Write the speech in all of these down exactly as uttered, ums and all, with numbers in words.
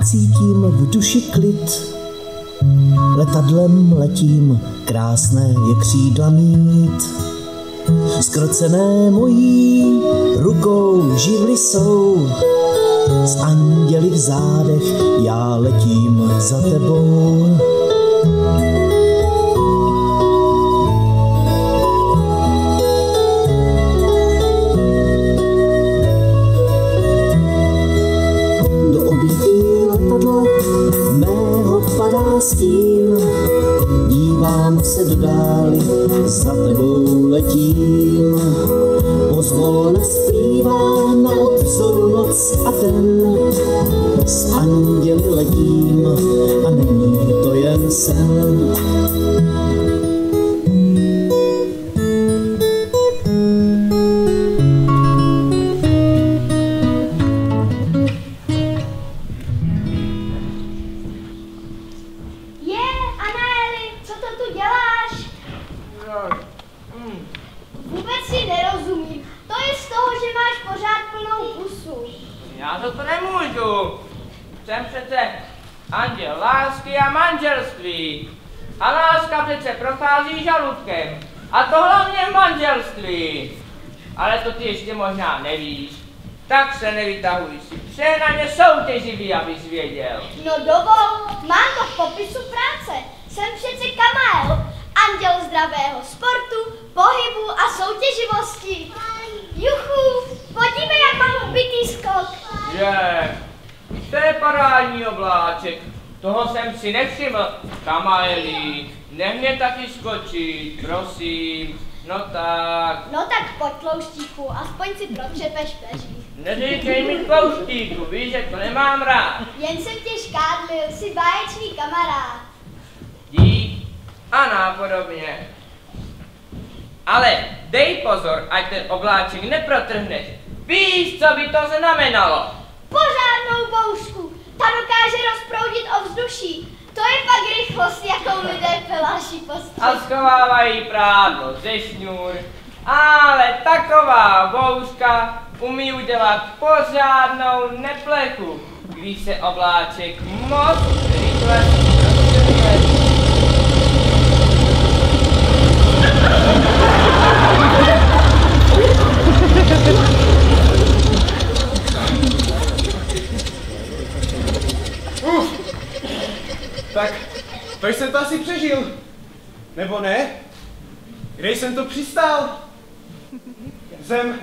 cítím v duši klid. Letadlem letím, krásné je křídla mít. Zkrocené mojí rukou živly jsou. S anděli v zádech já letím za tebou. Do obětí letadla mého padá stín. Dívám se do dály, za tebou letím. Pozvolna zpívá na obzoru noc a den. S anděli letím a není to jen sen. Já to to nemůžu. Jsem přece anděl lásky a manželství. A láska přece prochází žaludkem. A to hlavně v manželství. Ale to ty ještě možná nevíš. Tak se nevytahuj si. Přehnaně soutěživý, abys věděl. No dovol, mám to v popisu práce. Jsem přece Kamael, anděl zdravého sportu, pohybu a soutěživosti. Juchu, podívej, jak mám ubitý skok. Je, to je parádní obláček. Toho jsem si nevšiml. Kamaeli, nech mě taky skočit, prosím. No tak. No tak pojď, tlouštíku, aspoň si protřepeš peří. Neříkej mi tlouštíku, víš, že to nemám rád. Jen jsem tě škádlil, jsi báječný kamarád. Dík a nápodobně. Ale dej pozor, ať ten obláček neprotrhneš. Víš, co by to znamenalo? Pořádnou bouřku. Ta dokáže rozproudit ovzduší. To je pak rychlost, jakou lidé peláši postřehují. A schovávají prádlo ze šňůr. Ale taková bouřka umí udělat pořádnou neplechu, když se obláček moc rychle rozděluje. Uf, tak, to jsem to asi přežil. Nebo ne? Kde jsem to přistál? Zem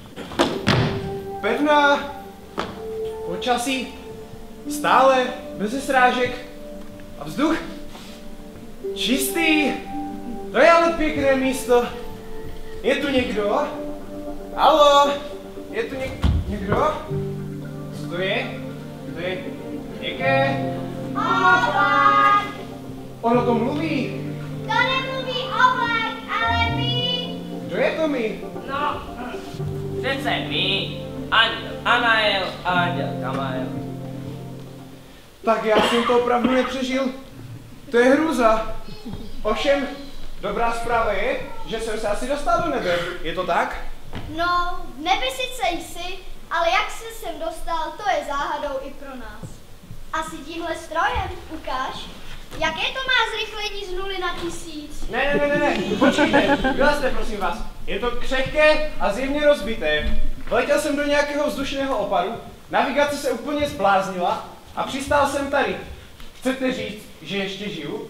pevná, počasí stále, bez srážek a vzduch čistý. To je ale pěkné místo. Je tu někdo? Haló? Je tu něk někdo? Co to je? To je jaké? Oblak! Ono to mluví. To nemluví oblak, ale my. Kdo je to my? No, přece my, anděl Anael a anděl Kamael. Tak já jsem to opravdu nepřežil. To je hrůza. Ovšem, dobrá zpráva je, že jsem se asi dostal do nebe. Je to tak? No, v nebi sice jsi, ale jak se sem dostal, to je záhadou i pro nás. Asi tímhle strojem, ukáž. Jaké to má zrychlení z nuly na tisíc? Ne, ne, ne, ne, ne, počkejte, vylezte prosím vás. Je to křehké a zjevně rozbité. Vletěl jsem do nějakého vzdušného oparu, navigace se úplně zbláznila a přistál jsem tady. Chcete říct, že ještě žiju?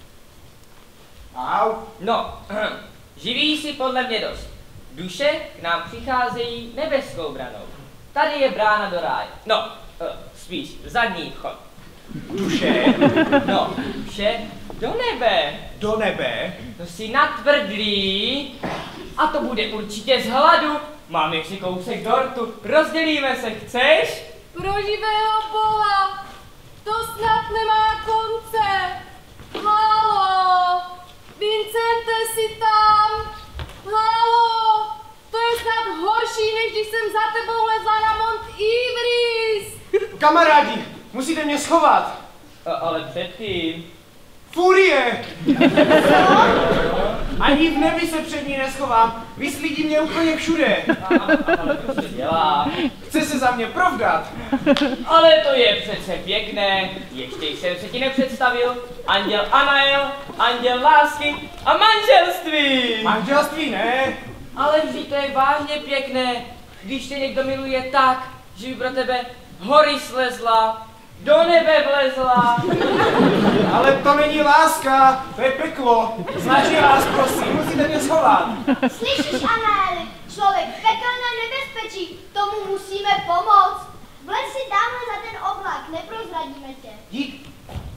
Au. No, živí si podle mě dost. Duše k nám přicházejí nebeskou branou. Tady je brána do ráje. No, spíš zadní vchod. Duše? No, duše do nebe. Do nebe? To si natvrdlí. A to bude určitě z hladu. Mám ještě kousek dortu. Rozdělíme se, chceš? Pro živého Boha! To snad nemá konce! Halo! Vincente, jsi tam? Halo! To je snad horší, než když jsem za tebou lezla na Mont Ivris! Kamarádi, musíte mě schovat! A, ale předtím... Furie! Co? Ani v nebi se před ní neschovám. Vyslídí mě úplně všude. Ale co se dělá? Chce se za mě provdat. Ale to je přece pěkné. Ještě jsem se ti nepředstavil. Anděl Anael, anděl lásky a manželství. Manželství ne. Ale vždyť to je vážně pěkné, když tě někdo miluje tak, že by pro tebe hory slezla, do nebe vlezla. Ale to není láska, to je peklo. Značí vás, prosím, musíte mě schovat. Slyšíš, Anaeli, člověk v pekelném nebezpečí, tomu musíme pomoct. Vlez si dáme za ten oblak, neprozradíme tě. Dík.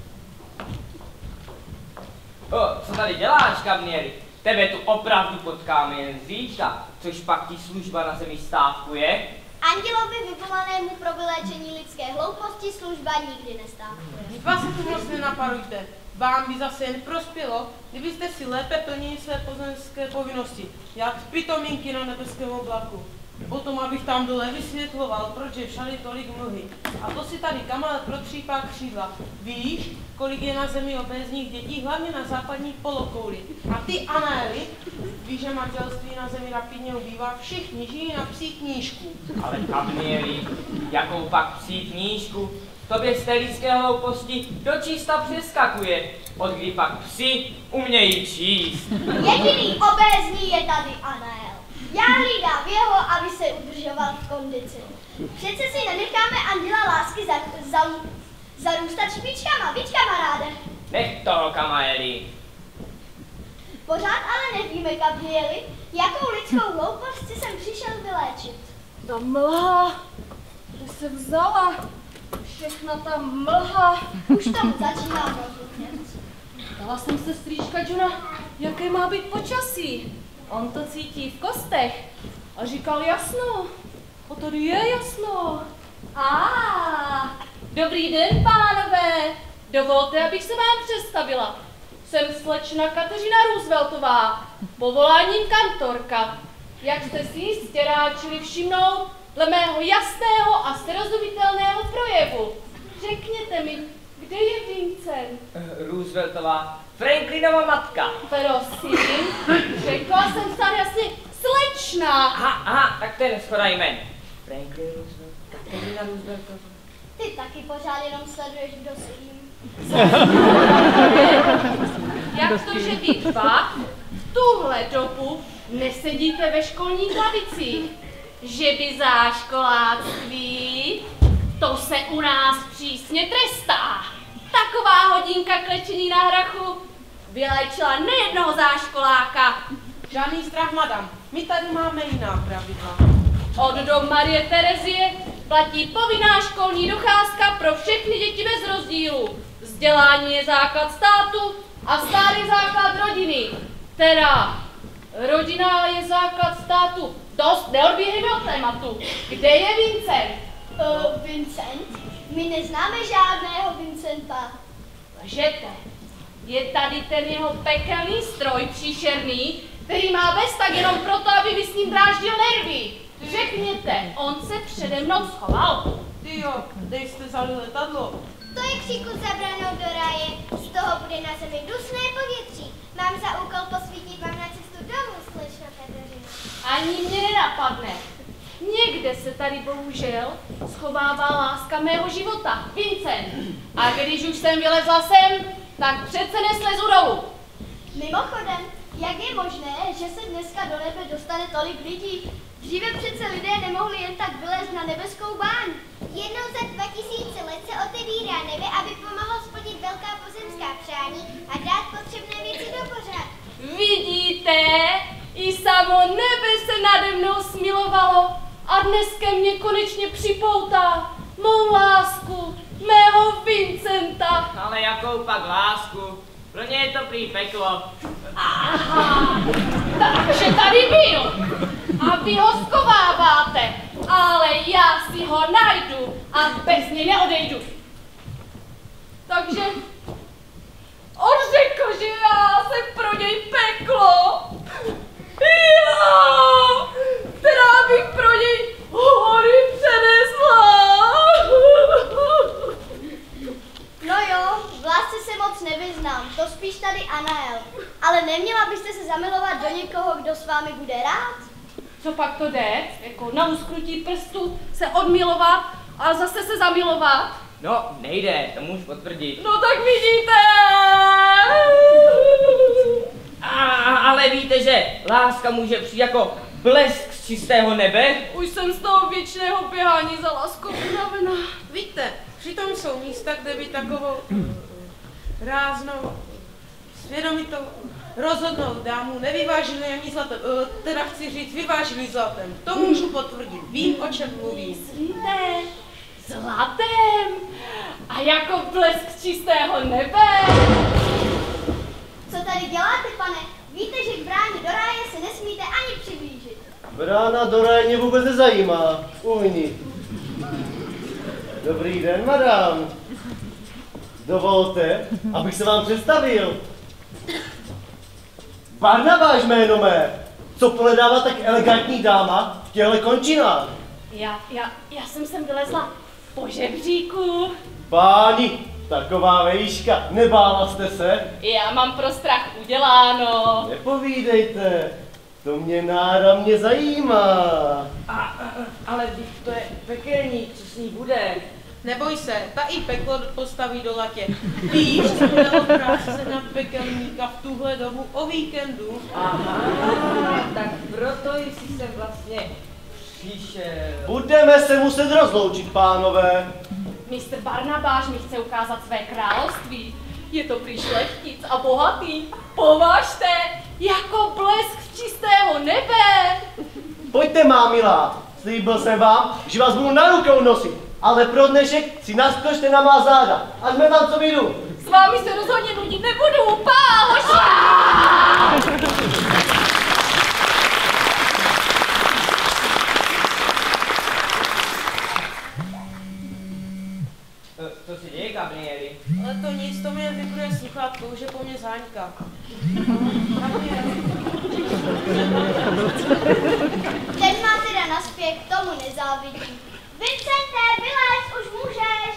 O, co tady děláš, Kamněri? Tebe tu opravdu potkáme jen zítra, což pak ti služba na zemi stávkuje. Andělovi vyvolanému pro vyléčení lidské hlouposti služba nikdy nestávkuje. Vás se tu moc nenaparujte. Vám by zase jen prospělo, kdybyste si lépe plnili své pozemské povinnosti, jak pitomínky na nebeském oblaku. Potom, abych tam dole vysvětloval, proč je všady tolik mlhy. A to si tady Kamal protřípá křídla. Víš, kolik je na zemi obézních dětí, hlavně na západní polokouli. A ty, Anaeli, víš, že manželství na zemi rapidně ubývá, všichni žijí na psí knížku. Ale Kamněri, jakou pak psí knížku? Tobě z té lidské hlouposti do čísta přeskakuje, od kdy pak psi umějí číst. Jediný obézní je tady Anael. Já hlídám jeho, aby se udržoval v kondici. Přece si nenecháme anděla lásky za, za, zarůstat špičkama, víš, kamaráde? Nech toho, Kamaeli. Pořád ale nevíme, Gabrieli, jakou lidskou hloupost si sem přišel vyléčit. Ta mlha, kde se vzala? Všechna ta mlha. Už tomu začínám rozumět. Ptala jsem se strýčka Johna, jaké má být počasí. On to cítí v kostech a říkal jasno. A tady je jasno. A dobrý den, pánové. Dovolte, abych se vám představila. Jsem slečna Kateřina Rooseveltová, povoláním kantorka. Jak jste si jistě ráčili všimnout, dle mého jasného a srozumitelného projevu. Řekněte mi, kde je Vincent? Rooseveltová, Franklinova matka. Prosím, řekla jsem snad jasně slečna. Aha, aha, tak to je neschoda jmen. Franklin Roosevelt, Kateřina Rooseveltová. Ty taky pořád jenom sleduješ, kdo s kým. Jak to, že vy dva v tuhle dobu nesedíte ve školních lavicích? Že by záškoláctví, to se u nás přísně trestá. Taková hodinka klečení na hrachu vyléčila nejednoho záškoláka. Žádný strach, madam. My tady máme jiná pravidla. Od dob Marie Terezie platí povinná školní docházka pro všechny děti bez rozdílu. Vzdělání je základ státu a stát je základ rodiny. Teda, rodina je základ státu. Dost, neodbíhejme od tématu. Kde je Vincent? Uh, Vincent? My neznáme žádného Vincenta. Lžete. Je tady ten jeho pekelný stroj příšerný, který má bez tak jenom proto, aby vy s ním dráždil nervy. Řekněte, on se přede mnou schoval. Ty jo, dej jste vzali letadlo. To je kříku za branou do ráje, z toho bude na zemi dusné povětří. Mám za úkol posvítit vám na cestu domů, slečna Kateřina. Ani mě nenapadne. Někde se tady bohužel schovává láska mého života, Vincent. A když už jsem vylezla sem, tak přece neslezu dolů. Mimochodem, jak je možné, že se dneska do nebe dostane tolik lidí? Dříve přece lidé nemohli jen tak vylézt na nebeskou báň. Jednou za dva tisíce let se otevírá nebe, aby pomohlo splnit velká pozemská přání a dát potřebné věci do pořádku. Vidíte, i samo nebe se nade mnou smilovalo a dnes ke mně konečně připoutá mou lásku, mého Vincenta. Ale jakou pak lásku? Pro ně je to prý peklo. Aha, takže tady byl a vy ho schováváte, ale já si ho najdu a bez něj neodejdu. Takže on řekl, že já jsem pro něj peklo. Já, která bych pro něj hory přenesla. No jo, v lásce se moc moc nevyznám, to spíš tady Anael. Ale neměla byste se zamilovat do někoho, kdo s vámi bude rád? Co pak to jde? Jako na lusknutí prstu se odmilovat a zase se zamilovat? No, nejde, to můžu potvrdit. No tak vidíte! A, ale víte, že láska může přijít jako blesk z čistého nebe? Už jsem z toho věčného běhání za láskou unavená. Víte, přitom jsou místa, kde by takovou ráznou, svědomitou, rozhodnou dámu nevyvážili ani zlatem, teda chci říct vyvážili zlatem. To můžu potvrdit, vím, o čem mluvím. Myslíte? Zlatem? A jako blesk z čistého nebe? Co tady děláte, pane? Víte, že k bráně do ráje se nesmíte ani přiblížit. Brána do ráje mě vůbec nezajímá. Uvnitř. Dobrý den, madam. Dovolte, abych se vám představil. Barnabáš jméno mé. Co pohledává tak elegantní dáma v těchto končinách? Já, já, já jsem sem vylezla po žebříku. Páni, taková vejška, nebála jste se? Já mám pro strach uděláno. Nepovídejte, to mě náramně zajímá. A, a, ale vždyť to je pekelník, co s ní bude? Neboj se, ta i peklo postaví do latě. Víš, co bylo práce na pekelníka v tuhle dobu o víkendu? Aha, tak proto jsi sem vlastně přišel. Budeme se muset rozloučit, pánové. mistr Barnabáš mi chce ukázat své království. Je to prý šlechtic a bohatý. Považte, jako blesk z čistého nebe. Pojďte, má milá, slíbil jsem vám, že vás budu na rukou nosit, ale pro dnešek si naskočte na má záda, ať jsme tam co vyjdu. S vámi se rozhodně nudit nebudu, pá, hoši! Co si děje, Gabrieli? Ale to nic, to mě vypluje sluchátko, už je po mně záňka. Ten má teda naspěch, tomu nezávidím. Vincente, vylez, už můžeš.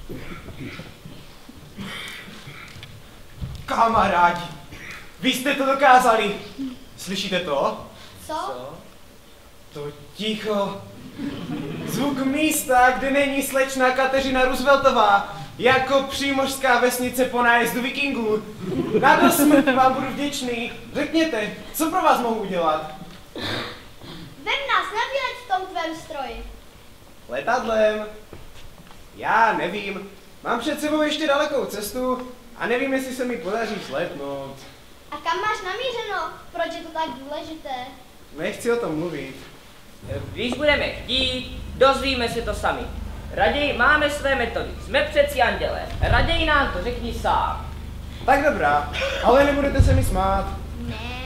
Kamarádi, vy jste to dokázali. Slyšíte to? Co? To ticho. Zvuk místa, kde není slečna Kateřina Rooseveltová, jako přímořská vesnice po nájezdu vikingů. Na dosmrt vám budu vděčný. Řekněte, co pro vás mohu udělat? Vem nás na výlet v tom tvém stroji. Letadlem? Já nevím. Mám před sebou ještě dalekou cestu a nevím, jestli se mi podaří sletnout. A kam máš namířeno? Proč je to tak důležité? Nechci o tom mluvit. Když budeme chtít, dozvíme si to sami. Raději máme své metody, jsme přeci andělé. Raději nám to řekni sám. Tak dobrá, ale nebudete se mi smát. Ne.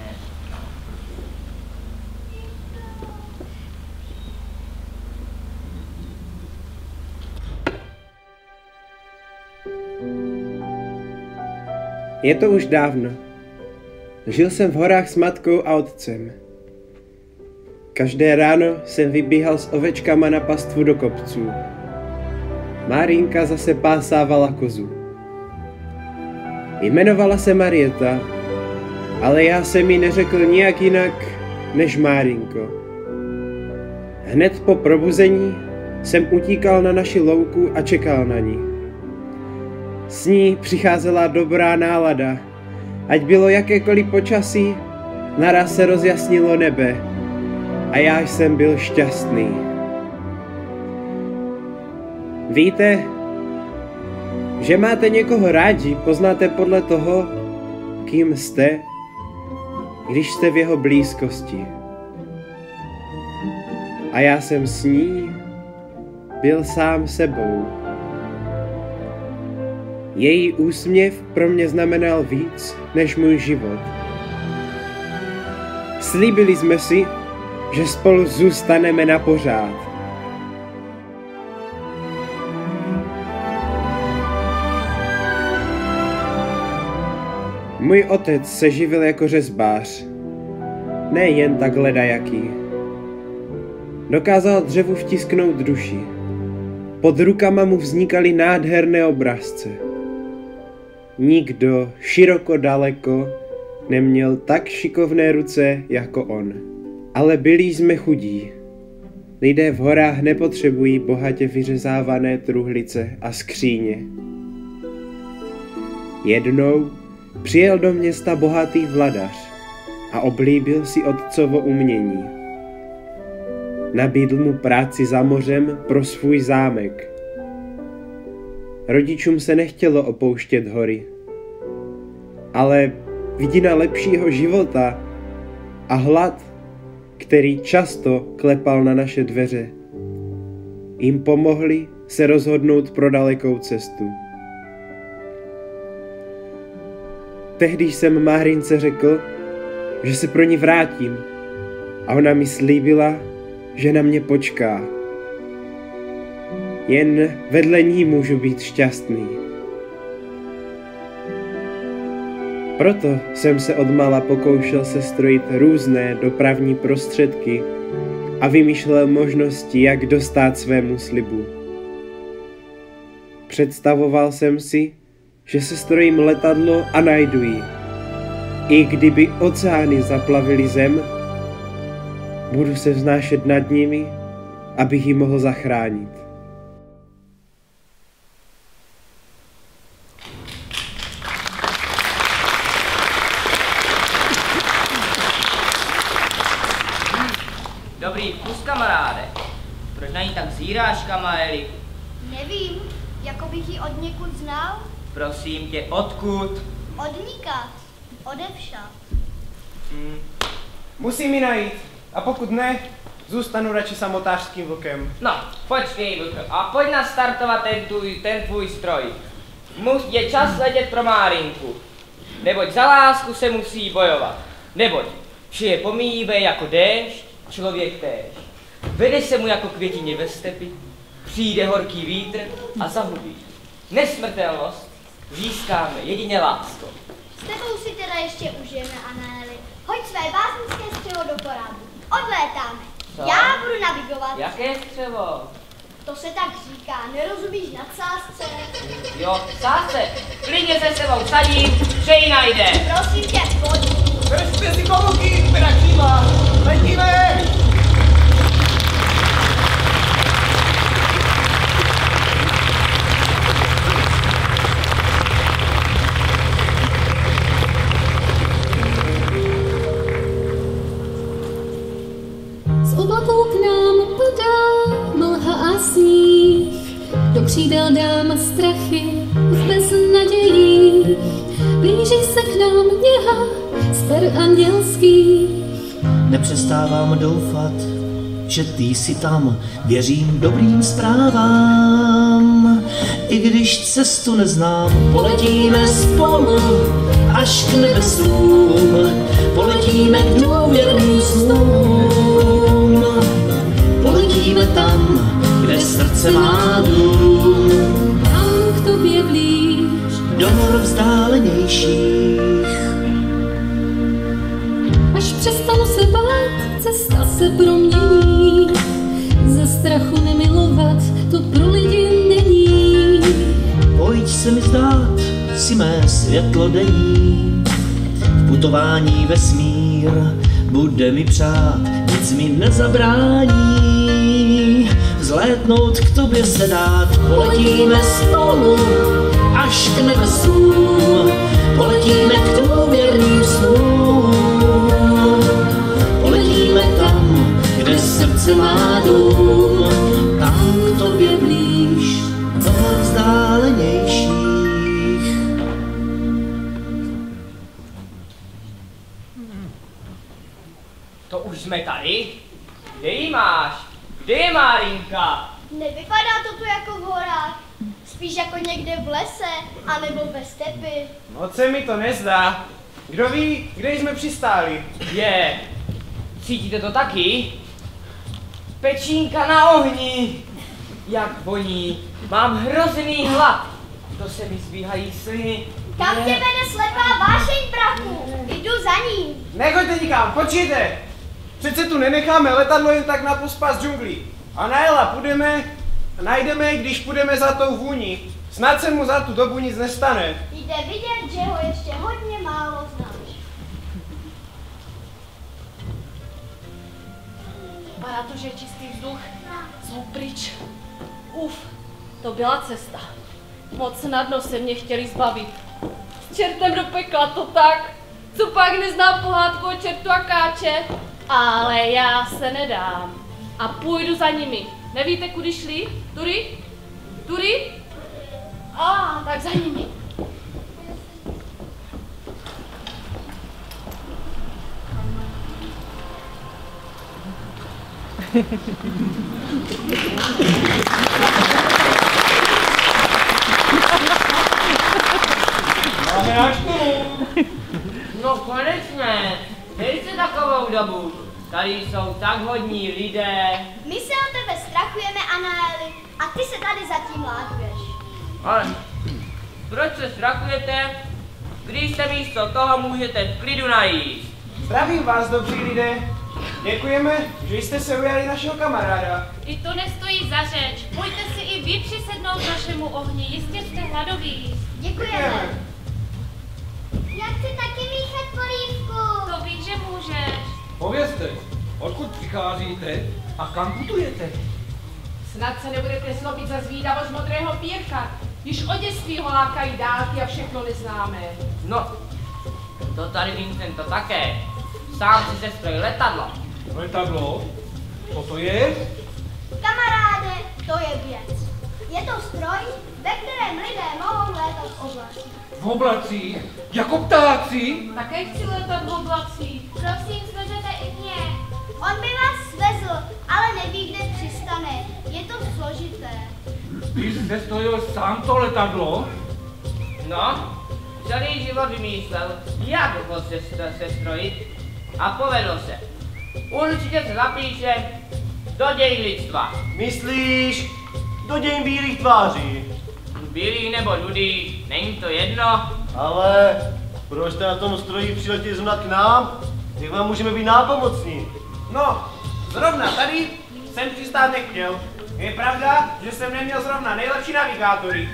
Je to už dávno. Žil jsem v horách s matkou a otcem. Každé ráno jsem vybíhal s ovečkama na pastvu do kopců. Marinka zase pásávala kozu. Jmenovala se Marieta, ale já jsem jí neřekl nijak jinak než Márinko. Hned po probuzení jsem utíkal na naši louku a čekal na ní. S ní přicházela dobrá nálada. Ať bylo jakékoliv počasí, naraz se rozjasnilo nebe a já jsem byl šťastný. Víte, že máte někoho rádi, poznáte podle toho, kým jste, když jste v jeho blízkosti. A já jsem s ní byl sám sebou. Její úsměv pro mě znamenal víc než můj život. Slíbili jsme si, že spolu zůstaneme na pořád. Můj otec se živil jako řezbář. Ne jen tak ledajaký. Dokázal dřevu vtisknout duši. Pod rukama mu vznikaly nádherné obrazce. Nikdo široko daleko neměl tak šikovné ruce jako on. Ale byli jsme chudí. Lidé v horách nepotřebují bohatě vyřezávané truhlice a skříně. Jednou přijel do města bohatý vladař a oblíbil si otcovo umění. Nabídl mu práci za mořem pro svůj zámek. Rodičům se nechtělo opouštět hory, ale vidina lepšího života a hlad, který často klepal na naše dveře, jim pomohli se rozhodnout pro dalekou cestu. Tehdy jsem Márince řekl, že se pro ní vrátím, a ona mi slíbila, že na mě počká. Jen vedle ní můžu být šťastný. Proto jsem se odmala pokoušel sestrojit různé dopravní prostředky a vymýšlel možnosti, jak dostát svému slibu. Představoval jsem si, že se strojím letadlo a najdu ji. I kdyby oceány zaplavily zem, budu se vznášet nad nimi, abych ji mohl zachránit. Dobrý vkus, kamaráde. Proč na ní tak zíráš, Kamaeli? Nevím, jako bych ji od někud znal. Prosím tě, odkud? Odnikat. Odevšad. Hmm. Musím ji najít. A pokud ne, zůstanu radši samotářským vlkem. No, počkej, vlk, a pojď nastartovat ten, tvůj, ten tvůj stroj. Mus, je čas letět pro Márinku. Neboť za lásku se musí bojovat. Neboť vše je pomíjivé jako déšť, člověk též. Vede se mu jako květině ve stepi, přijde horký vítr a zahubí. Nesmrtelnost získáme jedině láskou. S tebou si teda ještě užijeme, Anéli. Hoď své básnické střevo do korábu. Odlétáme. Co? Já budu navigovat. Jaké střevo? To se tak říká, nerozumíš na sázce? Jo, sázce. Klidně se sebou sadím, že ji najde. Prosím tě, pojď. Držte si komuky, teda křídla. Letíme! Z oblaků k nám padá mlha a sníh, do křídel dám strachy v beznadějích. Blíží se k nám něha z per andělských. Nepřestávám doufat, že ty jsi tam, věřím dobrým zprávám. I když cestu neznám, poletíme spolu až k nebesům, poletíme k důvěrným snům, poletíme tam, kde srdce má dům, Tam k tobě blíž, do hor vzdálenějších. až přestanu se bát, cesta se promění. Ze strachu nemilovat, to pro lidi není. Pojď se mi zdát, si mé světlo denní. V putování vesmír bude mi přát, nic mi nezabrání. Vzlétnout k tobě se dát, poletíme spolu až k nebesům, poletíme k důvěrným snům, poletíme tam, kde srdce má dům, tam k tobě blíž, do vzdálenějších. To už jsme tady? Kde ji máš? Kde je Márinka? Nevypadá to tu jako v horách. Spíš jako někde v lese, anebo ve stepi. Moc se mi to nezdá. Kdo ví, kde jsme přistáli? Je. Cítíte to taky? Pečínka na ohni. Jak voní. Mám hrozný hlad. To se mi zbíhají sliny. Kam tě vede slepá vášeň, brachu? Jdu za ním. Nechoďte nikam, počkejte! Přece tu nenecháme letadlo jen tak na pospas džunglí. A najela, půjdeme, najdeme, když půjdeme za tou vůní. Snad se mu za tu dobu nic nestane. Jdu Jde vidět, že ho ještě hodně málo znáš. Vypadá to, že je čistý vzduch. Jsou pryč. Uf, to byla cesta. Moc snadno se mě chtěli zbavit. S čertem do pekla, to tak. Co pak neznám pohádku o čertu a káče? Ale já se nedám. A půjdu za nimi. Nevíte, kudy šli? Tudy? Tudy? A, ah, tak za nimi. Máme náš klub. No konečně, dej si takovou dobu. Tady jsou tak hodní lidé. My se o tebe strachujeme, Anaeli, a ty se tady zatím láduješ. Ale proč se strachujete, když se místo toho můžete v klidu najíst? Zdravím vás, dobří lidé. Děkujeme, že jste se ujali našeho kamaráda. I to nestojí za řeč. Pojďte si i vy přisednout našemu ohni, jistě jste hladoví. Děkujeme. Já chci taky míchat polívku. To víš, že můžeš. Povězte, odkud přicházíte a kam putujete? Snad se nebudete zlobit za zvídavost modrého pírka. Již od dětství ho lákají dálky a všechno neznámé. No, to tady Vincent to také. Sám si sestroj letadlo. Letadlo? Co to je? Kamaráde, to je věc. Je to stroj, ve kterém lidé mohou létat v oblacích. V oblacích? Jako ptáci? Také chci letat v oblacích. Prosím, svezete i mě. On by vás svezl, ale neví, kde přistane. Je to složité. Ty jsi sestrojil sám to letadlo? No, celý život vymýšlel, jak ho sestro- sestrojit a povedlo se. Určitě se zapíše do dějin lidstva. Myslíš, do dějin bílých tváří? Bílý nebo rudý, není to jedno. Ale proč jste na tom stroji přiletěli zrovna k nám? Jak vám můžeme být nápomocní? No, zrovna tady jsem přistát nechtěl. Je pravda, že jsem neměl zrovna nejlepší navigátory.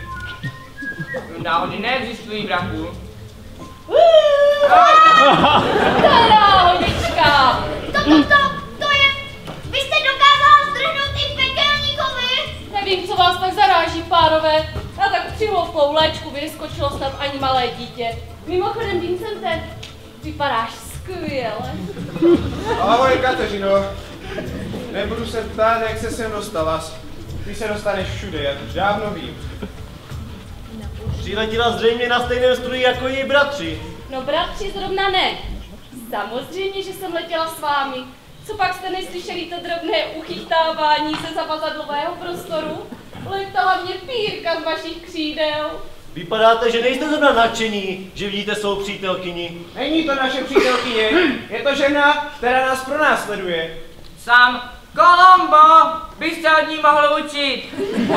Náhody neexistují, brachu. Stará hodička! To, to, to, to je... Vy jste dokázala zdrhnout i pekelníkovi. Nevím, co vás tak zaráží, pánové. A tak při hloupou léčku vyskočilo snad ani malé dítě. Mimochodem, Vincente, vypadáš skvěle. Ahoj, Kateřino. Nebudu se ptát, jak se sem dostala. Ty se dostaneš všude, já už dávno vím. Přiletěla zřejmě na stejném stroji jako její bratři. No bratři zrovna ne. Samozřejmě, že jsem letěla s vámi. Co pak jste neslyšeli to drobné uchytávání ze zavazadlového prostoru? Letala mě pírka z vašich křídel. Vypadáte, že nejste zrovna nadšení, že vidíte svou přítelkyni. Není to naše přítelkyně, je to žena, která nás pronásleduje. Sám Kolombo byste od ní mohl učit.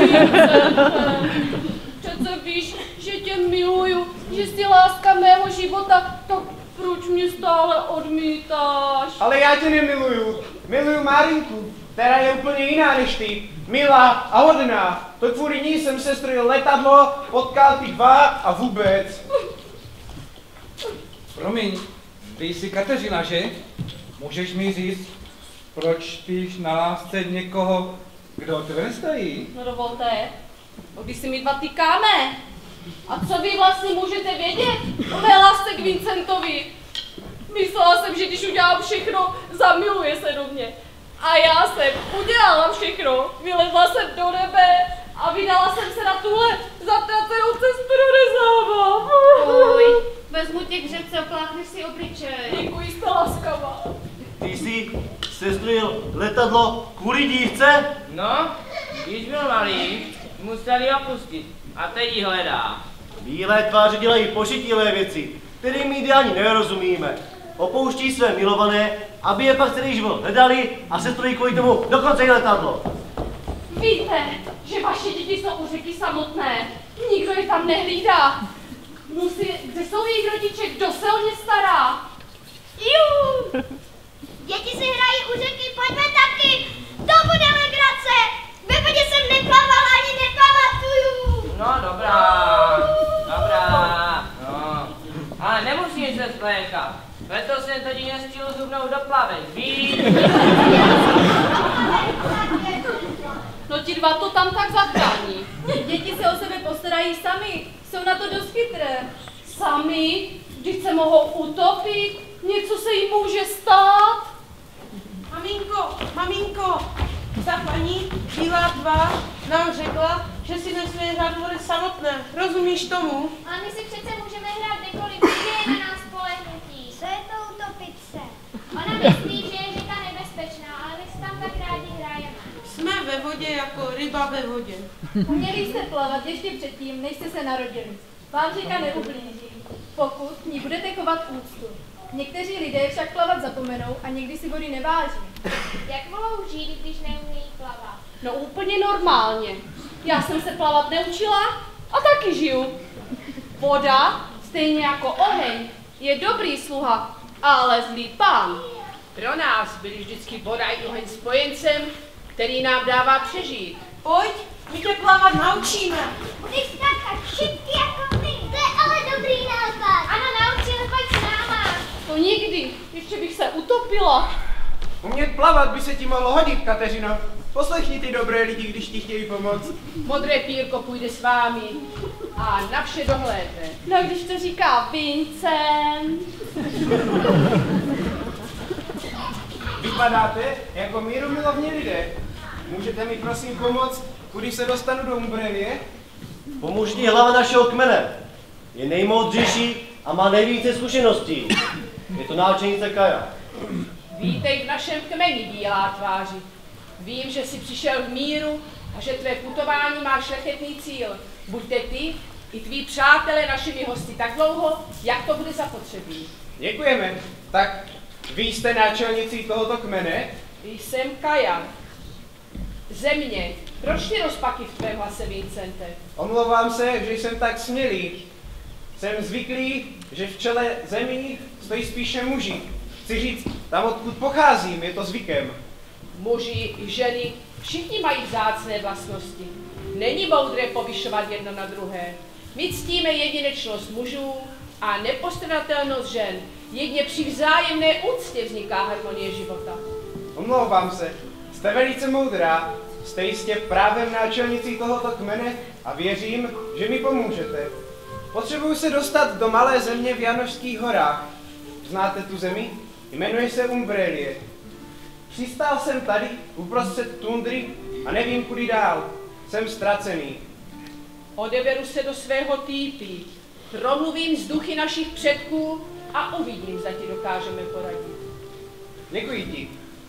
Přece víš, že tě miluju, že jsi láska mého života, tak proč mě stále odmítáš? Ale já tě nemiluju, miluju Marinku, která je úplně jiná než ty. Milá a hodná, to kvůli ní jsem sestrojil letadlo, potkal ty dva a vůbec. Promiň, ty jsi Kateřina, že? Můžeš mi říct, proč píš na lásce někoho, kdo tebe nestojí? No dovolte, když si my dva tykáme. A co vy vlastně můžete vědět o mé lásce k Vincentovi? Myslela jsem, že když udělám všechno, zamiluje se do mě. A já jsem udělala všechno, vylezla jsem do nebe a vydala jsem se na tuhle zatracenou cestu do nezáma. Uj, vezmu tě k řece, opláchneš si obličej. Děkuji, jste laskavá. Ty jsi sestrojil letadlo kvůli dívce? No, když byl malý, museli opustit a teď ji hledá. Bílé tváře dělají pošetilé věci, kterým my ideálně nerozumíme. Opouští své milované, aby je pak celý život hledali a sestrojí kvůli tomu dokonce i letadlo. Víte, že vaše děti jsou u řeky samotné. Nikdo je tam nehlídá. Musí, kde jsou jejich rodiče, kdo se o ně stará? Jú! Děti si hrají u řeky, pojďme taky! To bude legrace! Ve vodě jsem neplavala ani nepamatuju! No dobrá, dobrá. mi se splékat. Letos jsem totiž nestihl zubnout do plavec, víš? No ti dva to tam tak zachrání. Děti se o sebe postarají sami, jsou na to dost chytré. Sami, když se mohou utopit, něco se jim může stát. Maminko, maminko, ta paní Bílá dva nám řekla, že si nesmí hrát vody samotné. Rozumíš tomu? Ale my si přece můžeme hrát kdekoliv, kde je na nás spolehnutí. Co je to utopit se? Ona myslí, že je řeka nebezpečná, ale my si tam tak rádi hrajeme. Jsme ve vodě jako ryba ve vodě. Uměli jste plavat ještě předtím, než jste se narodili. Vám řeka neublíží, pokud v ní budete chovat úctu. Někteří lidé však plavat zapomenou a někdy si vody neváží. Jak mohou žít, když neumějí plavat? No úplně normálně. Já jsem se plavat neučila a taky žiju. Voda, stejně jako oheň, je dobrý sluha, ale zlý pán. Pro nás byli vždycky voda i oheň spojencem, který nám dává přežít. Pojď, my tě plavat naučíme. Budeš skákat šipky jako my. To je ale dobrý nápad. Ano, naučíme, pojď s náma. To nikdy, ještě bych se utopila. Umět plavat by se ti mohlo hodit, Kateřino. Poslechni ty dobré lidi, když ti chtějí pomoct. Modré pírko půjde s vámi a na vše dohlédne. No když to říká Vincent. Vypadáte jako mírumilovní lidé. Můžete mi prosím pomoct, kudy se dostanu do Umbrelie? Pomůže ti hlava našeho kmene. Je nejmoudřejší a má nejvíce zkušeností. Je to náčelnice Kaja. Vítej v našem kmeni, Bílá tváři. Vím, že jsi přišel v míru a že tvé putování má šlechetný cíl. Buďte ty i tví přátelé našimi hosty tak dlouho, jak to bude zapotřebí. Děkujeme. Tak vy jste náčelnicí tohoto kmene? Jsem Kaja. Země, proč ty rozpaky v tvém hlase, Vincente? Omlouvám se, že jsem tak smělý. Jsem zvyklý, že v čele zemí stojí spíše muži. Chci říct, tam odkud pocházím, je to zvykem. Muži i ženy, všichni mají vzácné vlastnosti. Není moudré povyšovat jedno na druhé. My ctíme jedinečnost mužů a nepostradatelnost žen. Jedně při vzájemné úctě vzniká harmonie života. Omlouvám se, jste velice moudrá, jste jistě právem náčelnicí tohoto kmene a věřím, že mi pomůžete. Potřebuji se dostat do malé země v Janošských horách. Znáte tu zemi? Jmenuje se Umbrelie. Přistál jsem tady uprostřed tundry a nevím, kudy dál. Jsem ztracený. Odeberu se do svého týpí, promluvím s duchy našich předků a uvidím, zda ti dokážeme poradit. Děkuji ti.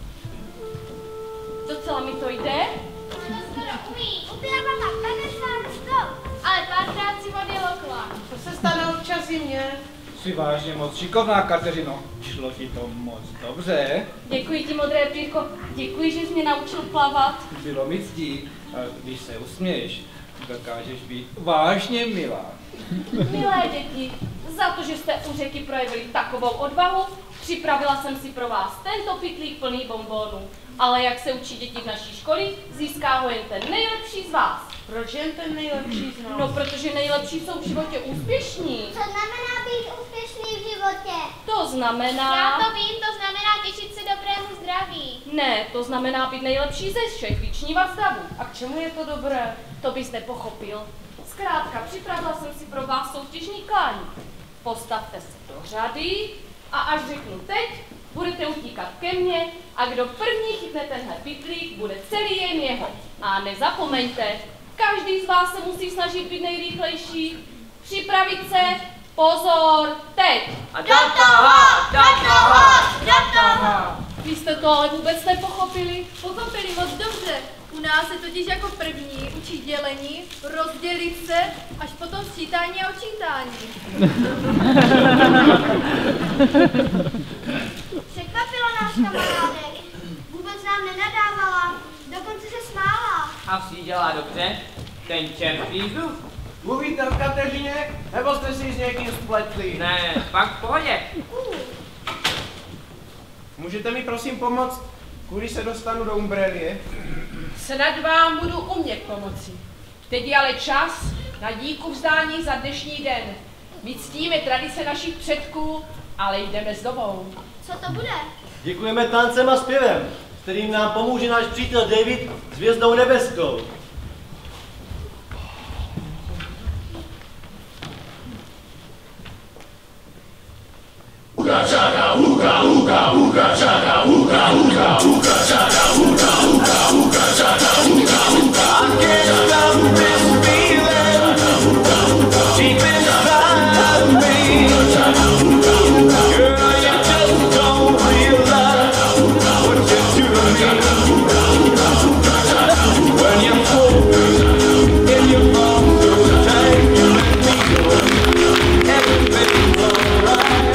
Docela mi to jde? Upila mama padesát sto, ale párkrát si vody lokla. To se stane občas i mně. Jsi vážně moc šikovná, Kateřino. Šlo ti to moc dobře. Děkuji ti, modré pírko. Děkuji, že jsi mě naučil plavat. Bylo mi ctí. Když se usměješ, dokážeš být vážně milá. Milé děti, za to, že jste u řeky projevili takovou odvahu, připravila jsem si pro vás tento pytlík plný bonbónů. Ale jak se učí děti v naší školy, získá ho jen ten nejlepší z vás. Proč jen ten nejlepší z nás? No, protože nejlepší jsou v životě úspěšní. Co znamená být úspěšný v životě? To znamená... Já to vím, to znamená těšit se dobrému zdraví. Ne, to znamená být nejlepší ze všech, vyčnívat stavu. A k čemu je to dobré? To bys nepochopil. Zkrátka, připravila jsem si pro vás soutěžní klání. Postavte se do řady a až řeknu teď, budete utíkat ke mně a kdo první chytne tenhle pytlík, bude celý jen jeho. A nezapomeňte, každý z vás se musí snažit být nejrychlejší. Připravit se, pozor, teď! A do toho, do toho, do toho! Vy jste to ale vůbec nepochopili? Pochopili moc dobře. U nás se totiž jako první učí dělení, rozdělit se, až potom sčítání a odčítání. Překvapilo nás kamarádek. Vůbec nám nenadávala, dokonce se smála. Asi dělá dobře, ten čerstvý vzduch. Mluvíte o Kateřině, nebo jste si s někým spletli? Ne, pak v pohodě. Uh. Můžete mi prosím pomoct, kudy se dostanu do Umbrelie? Snad vám budu umět pomoci. Teď je ale čas na díku vzdání za dnešní den. My ctíme tradice našich předků, ale jdeme s dobou. Co to bude? Děkujeme tancem a zpěvem, kterým nám pomůže náš přítel David s hvězdou nebeskou. Uga chaka, uga uga uga chaka, uga uga uga chaka, uga uga uga chaka, uga uga. I can't stop this feeling deep inside me. Girl, you just don't realize what you do to me. When you hold me in your arms so tight, you let me go. Everything's alright.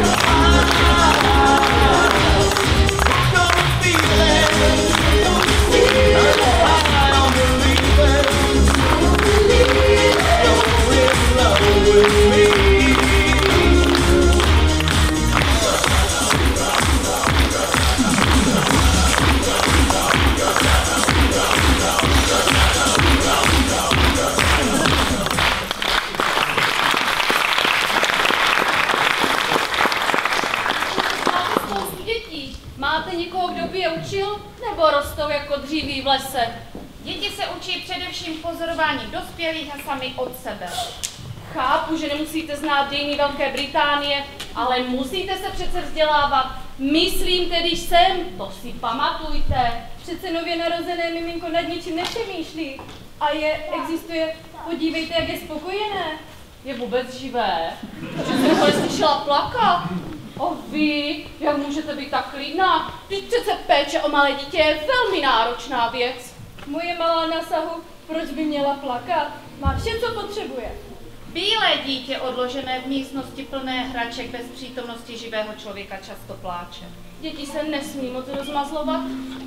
Máte někoho, kdo by je učil, nebo rostou jako dříví v lese? Děti se učí především pozorování dospělých a sami od sebe. Chápu, že nemusíte znát dějiny Velké Británie, ale musíte se přece vzdělávat. Myslím tedy jsem, to si pamatujte. Přece nově narozené miminko nad ničím nepřemýšlí. A je, existuje, podívejte, jak je spokojené. Je vůbec živé? Přece ho slyšela plakat. O vy, jak můžete být tak klidná? Vždyť přece péče o malé dítě je velmi náročná věc. Moje malá na sahu, proč by měla plakat? Má vše, co potřebuje. Bílé dítě odložené v místnosti plné hraček bez přítomnosti živého člověka často pláče. Děti se nesmí moc rozmazlovat.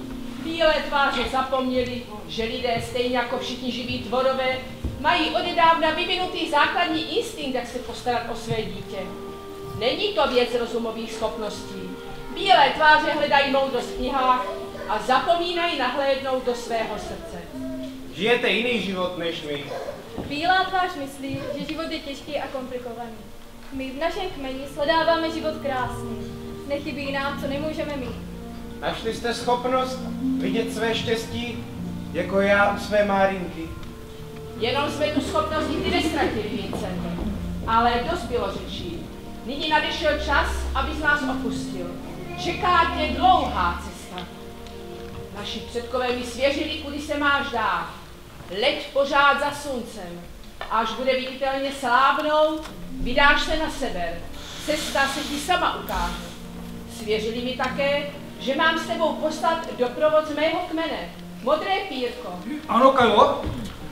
Bílé tváře zapomněli, že lidé stejně jako všichni živí tvorové mají odedávna vyvinutý základní instinkt, jak se postarat o své dítě. Není to věc rozumových schopností. Bílé tváře hledají moudrost v knihách a zapomínají nahlédnout do svého srdce. Žijete jiný život než my. Bílá tvář myslí, že život je těžký a komplikovaný. My v našem kmeni sledáváme život krásný. Nechybí nám, co nemůžeme mít. Našli jste schopnost vidět své štěstí, jako já u své Márinky. Jenom jsme tu schopnost nikdy neztratili, Vincente. Ale dost bylo řečí. Nyní nadešel čas, abys nás opustil. Čeká tě dlouhá cesta. Naši předkové mi svěřili, kudy se máš dát. Leď pořád za sluncem. Až bude viditelně slávnout, vydáš se na sever. Cesta se ti sama ukáže. Svěřili mi také, že mám s tebou poslat doprovod z mého kmene. Modré pírko. Ano, Kalo?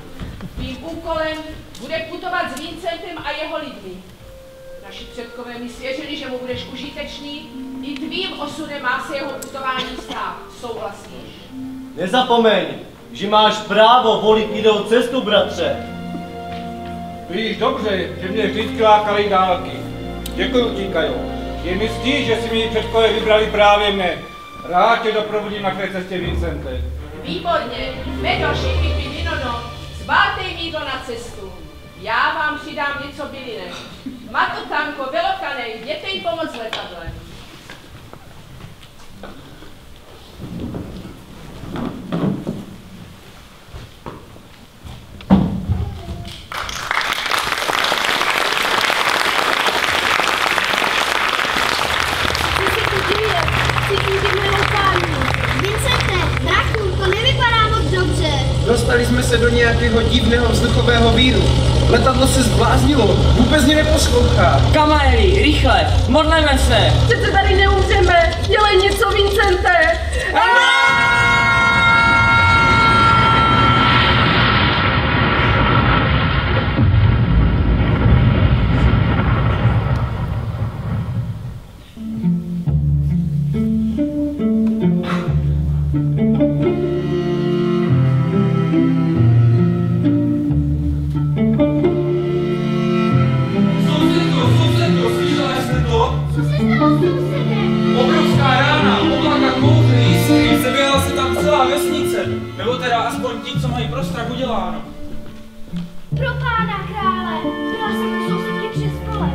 Tvým úkolem bude putovat s Vincentem a jeho lidmi. Naši předkové mi svěřili, že mu budeš užitečný, i tvým osudem má se jeho putování stát. Souhlasíš? Nezapomeň, že máš právo volit jinou cestu, bratře. Víš dobře, že mě vždycky lákaly dálky. Děkuji ti, Kajo. Je mi ctí, že si mi předkové vybrali právě mne. Rád tě doprovodím na té cestě, Vincente. Výborně. Medo, šipipi, vinono, zbátej mídlo na cestu. Já vám přidám něco bylinek. Matotanko, velokanej, jděte jí pomoct letadlem. Dostali jsme se do nějakého divného vzduchového víru. Letadlo se zbláznilo, vůbec mě neposlouchá. Kamarádi, rychle, modleme se. Přece tady neumřeme, dělej něco, Vincente. Nebo teda aspoň ti, co mají pro strach uděláno. Pro pána krále, byla jsem u sousedky přes pole.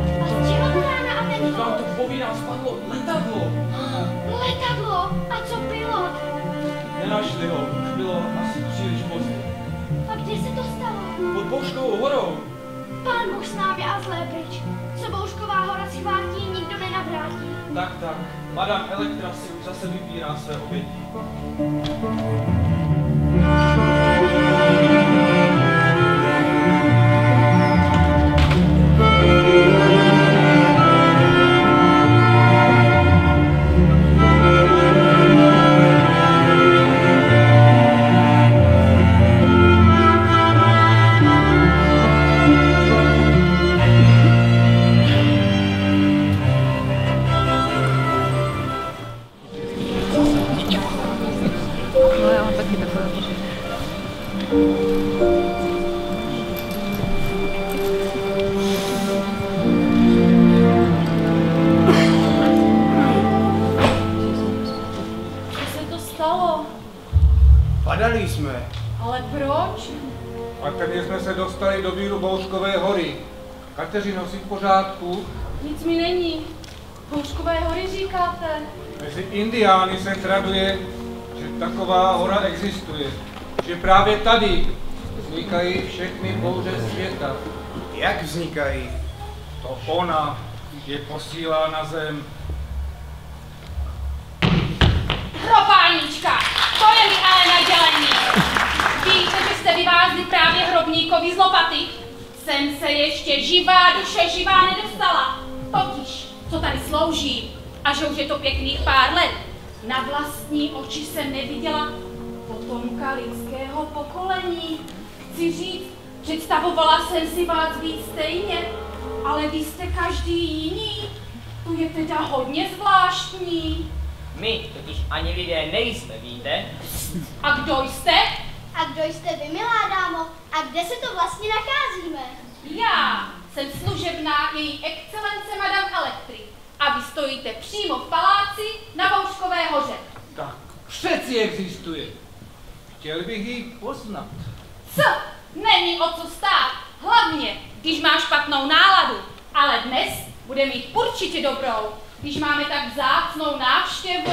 Bouškovou horou. Pán Bůh s námi a zlé pryč. Co Boušková hora schvátí, nikdo nenavrátí. Tak, tak. Madame Elektra si už zase vybírá své oběti. Padali jsme. Ale proč? Patrně jsme se dostali do víru Bouškové hory. Kateřino, jsi v pořádku? Nic mi není. Bouškové hory říkáte? Mezi indiány se traduje, že taková hora existuje. Že právě tady vznikají všechny bouře světa. Jak vznikají? To ona je posílá na zem. Hropálnička, to je mi ale nadělení. Víte, že jste vyvázli právě hrobníkovi z lopaty? Sem se ještě živá duše živá nedostala. Totiž, co tady slouží, a že už je to pěkných pár let. Na vlastní oči jsem neviděla potomka lidského pokolení. Chci říct, představovala jsem si vás víc stejně, ale vy jste každý jiný. To je teda hodně zvláštní. My totiž ani lidé nejsme, víte? A kdo jste? A kdo jste vy, milá dámo? A kde se to vlastně nacházíme? Já jsem služebná její excelence Madame Elektry. A vy stojíte přímo v paláci na Bouškové hoře. Tak přeci existuje. Chtěl bych ji poznat. Co? Není o co stát. Hlavně, když má špatnou náladu. Ale dnes bude mít určitě dobrou, když máme tak vzácnou návštěvu.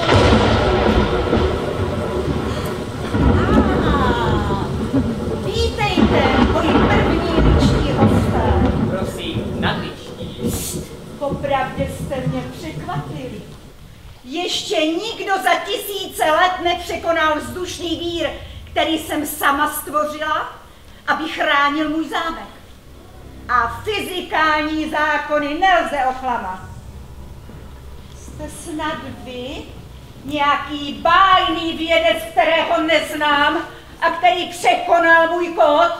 Vítejte, moji první liční hosté. Prosím, nadliční. Popravdě jste mě překvapili. Ještě nikdo za tisíce let nepřekonal vzdušný vír, který jsem sama stvořila, aby chránil můj zámek. A fyzikální zákony nelze oklamat. Jste snad vy nějaký bájný vědec, kterého neznám a který překonal můj kód?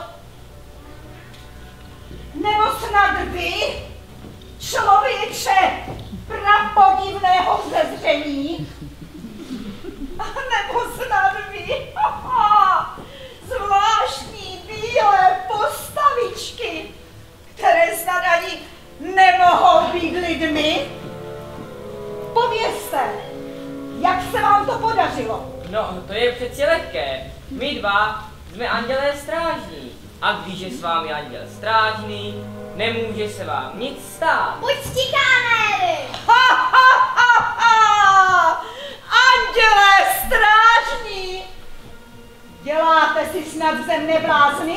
Nebo snad vy, člověče prapodivného vzezření? A nebo snad vy, haha, zvláštní bílé postavičky, které snad ani nemohou být lidmi? Povězte, jak se vám to podařilo? No, to je přeci lehké. My dva jsme andělé strážní. A když je s vámi anděl strážný, nemůže se vám nic stát. Buď stikáne! Ha, ha, ha, ha! Andělé strážní! Děláte si snad ze mne blázny?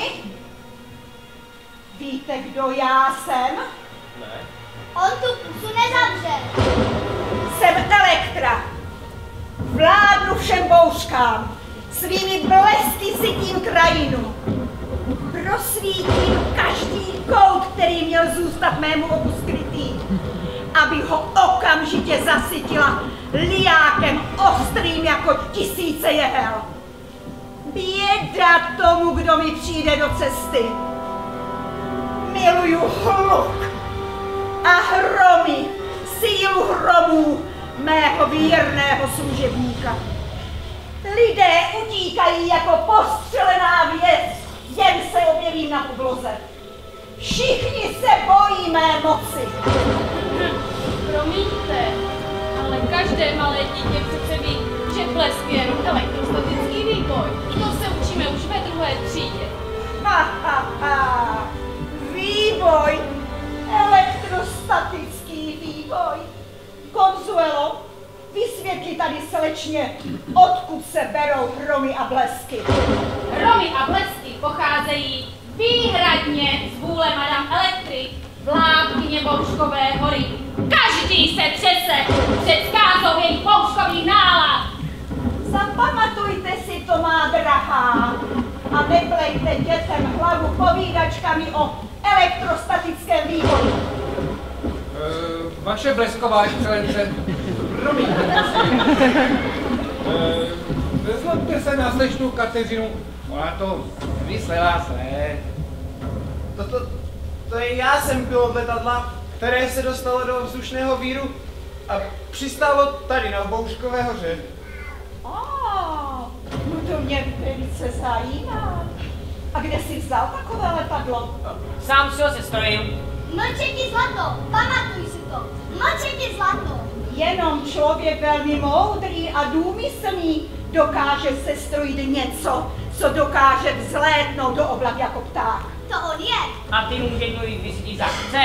Víte, kdo já jsem? Ne. On tu pusu nezavře. Jsem Elektra. Vládnu všem bouřkám. Svými blesky sytím krajinu. Prosvítím každý kout, který měl zůstat mému oku skrytý, aby ho okamžitě zasytila lijákem ostrým jako tisíce jehel. Běda tomu, kdo mi přijde do cesty. Miluju hluk a hromy, sílu hromů mého věrného služebníka. Lidé utíkají jako postřelená věc, jen se objevím na obloze. Všichni se bojí mé moci. Promiňte, ale každé malé dítě přece ví, že blesk je jenom elektrostatický výboj. To se učíme už ve druhé třídě. Ha, ha, ha. Výboj, elektrostatický výboj. Consuelo, vysvětli tady slečně, odkud se berou hromy a blesky. Hromy a blesky pocházejí Výhradně z vůle Madame Elektrik, vládkyně Bouškové hory. Každý se třese před zkázou jejich bouškových nálad. Zapamatujte si to, má drahá, a neplejte dětem hlavu povídačkami o elektrostatickém vývoji. Uh, vaše blesková excelence, promiňte, prosím. Uh, Nezlobte se na slečnu Kateřinu, ona to vyslela zlé. To, to, to je já jsem pilot letadla, které se dostalo do vzdušného víru a přistálo tady na Bouškové hoře. Oh, no to mě velice zajímá. A kde jsi vzal takové letadlo? Sám si ho sestrojil. Mlče ti zlato, pamatuj si to. Mlče ti zlato. Jenom člověk velmi moudrý a důmyslný dokáže sestrojit něco, co dokáže vzlétnout do oblak jako pták. To on je. A ty můžeš mluvit, když ti zachce.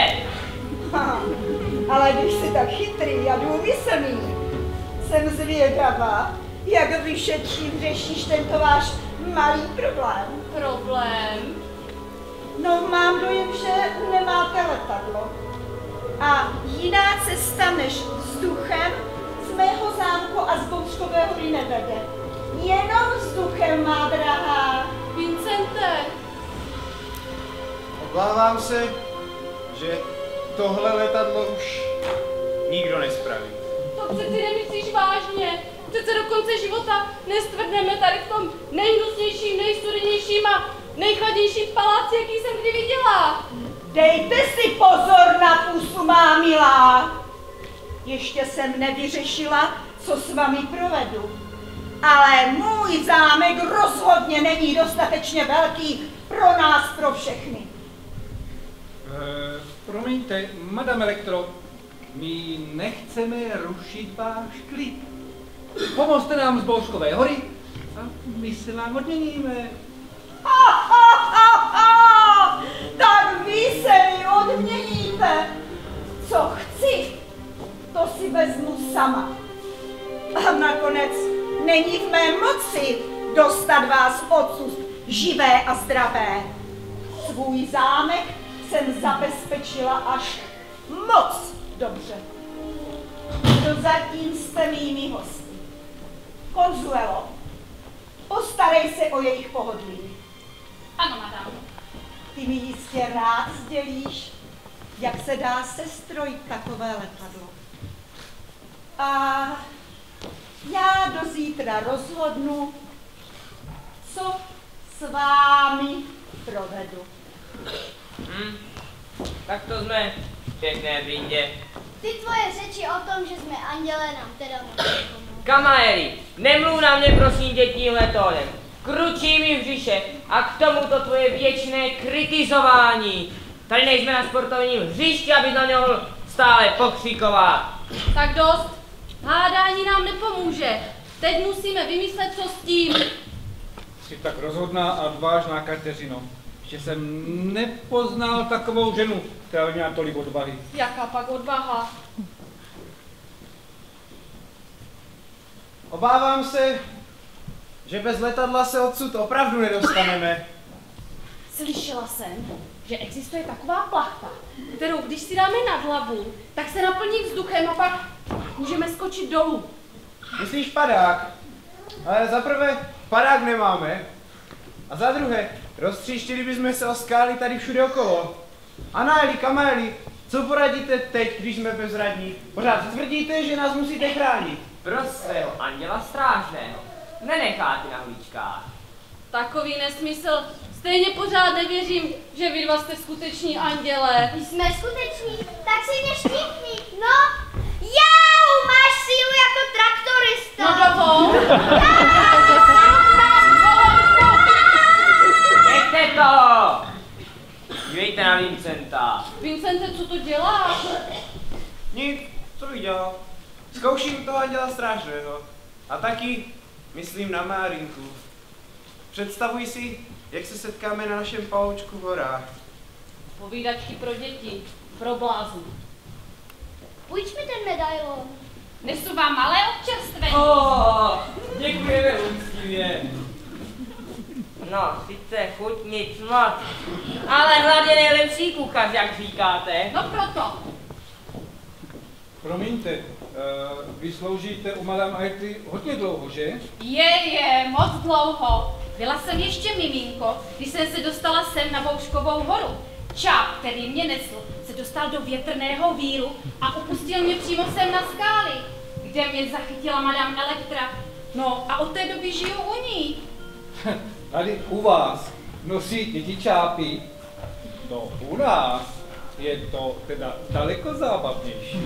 Ale když jsi tak chytrý a důmyslný, jsem zvědavá, jak vyšetřím řešíš tento váš malý problém. Problém? No, mám dojem, že nemáte letadlo. A jiná cesta než vzduchem z mého zámku a z Bouškové hory nevede. Jenom vzduchem, má drahá. Vincente! Obávám se, že tohle letadlo už nikdo nespraví. To přeci nemyslíš vážně. Přece do konce života nestvrdneme tady v tom nejhnusnějším, nejstudenějším a nejchladnějším paláci, jaký jsem kdy viděla. Dejte si pozor na pusu, má milá. Ještě jsem nevyřešila, co s vámi provedu. Ale můj zámek rozhodně není dostatečně velký pro nás, pro všechny. Uh, promiňte, Madame Elektro, my nechceme rušit váš klid. Pomozte nám z Bouškové hory a my se vám odměníme. Ha, ha, ha, ha! Tak vy se mi odměníte. Co chci, to si vezmu sama. A nakonec není v mé moci dostat vás odsud živé a zdravé. Svůj zámek jsem zabezpečila až moc dobře. Prozatím jste mými hosty. Consuelo, postarej se o jejich pohodlí. Ano, madam. Ty mi jistě rád sdělíš, jak se dá sestrojit takové letadlo. A já do zítra rozhodnu, co s vámi provedu. Hm, tak to jsme pěkné brindě. Ty tvoje řeči o tom, že jsme andělé, nám teda nepomůžou. Kamaéry, nemluv na mě prosím tě tímhle tónem. Kručí mi v břiše a k tomu to tvoje věčné kritizování. Tady nejsme na sportovním hřišti, aby na něho stále pokřikovat. Tak dost. Hádání nám nepomůže. Teď musíme vymyslet, co s tím. Jsi tak rozhodná a odvážná, Kateřino. Ještě jsem nepoznal takovou ženu, která by měla tolik odvahy. Jaká pak odvaha? Obávám se, že bez letadla se odsud opravdu nedostaneme. Slyšela jsem, že existuje taková plachta, kterou když si dáme nad hlavu, tak se naplní vzduchem a pak můžeme skočit dolů. Myslíš padák? Ale za prvé padák nemáme. A za druhé, roztříštili bychom se o skály tady všude okolo. Análi, Kaméli, co poradíte teď, když jsme bezradní? Pořád tvrdíte, že nás musíte chránit. Pro svého anděla strážného. Nenecháte na hlíčkách. Takový nesmysl. Stejně pořád nevěřím, že vy dva jste skuteční anděle. My jsme skuteční, tak si mě štípni. No, jau, máš sílu jako traktorista. No dovol. Nechte to! Dívejte na Vincenta. Vincente, co to děláš? Nic, co bych dělal? Zkouším toho anděla strážného. A taky myslím na Márinku. Představuj si, jak se setkáme na našem paloučku v horách. Povídačky pro děti, pro blázny. Půjč mi ten medailon. Nesu vám malé občerstvení. Oh, děkujeme úctivě. No, sice chuť nic moc, ale hlad je nejlepší kuchař, jak říkáte. No proto. Promiňte, uh, vy sloužíte u Madame Aety hodně dlouho, že? Je, je, moc dlouho. Byla jsem ještě miminko, když jsem se dostala sem na Bouškovou horu. Čáp, který mě nesl, se dostal do větrného víru a opustil mě přímo sem na skály, kde mě zachytila Madame Elektra. No a od té doby žiju u ní. Tady u vás nosí děti čápy, to u nás je to teda daleko zábavnější.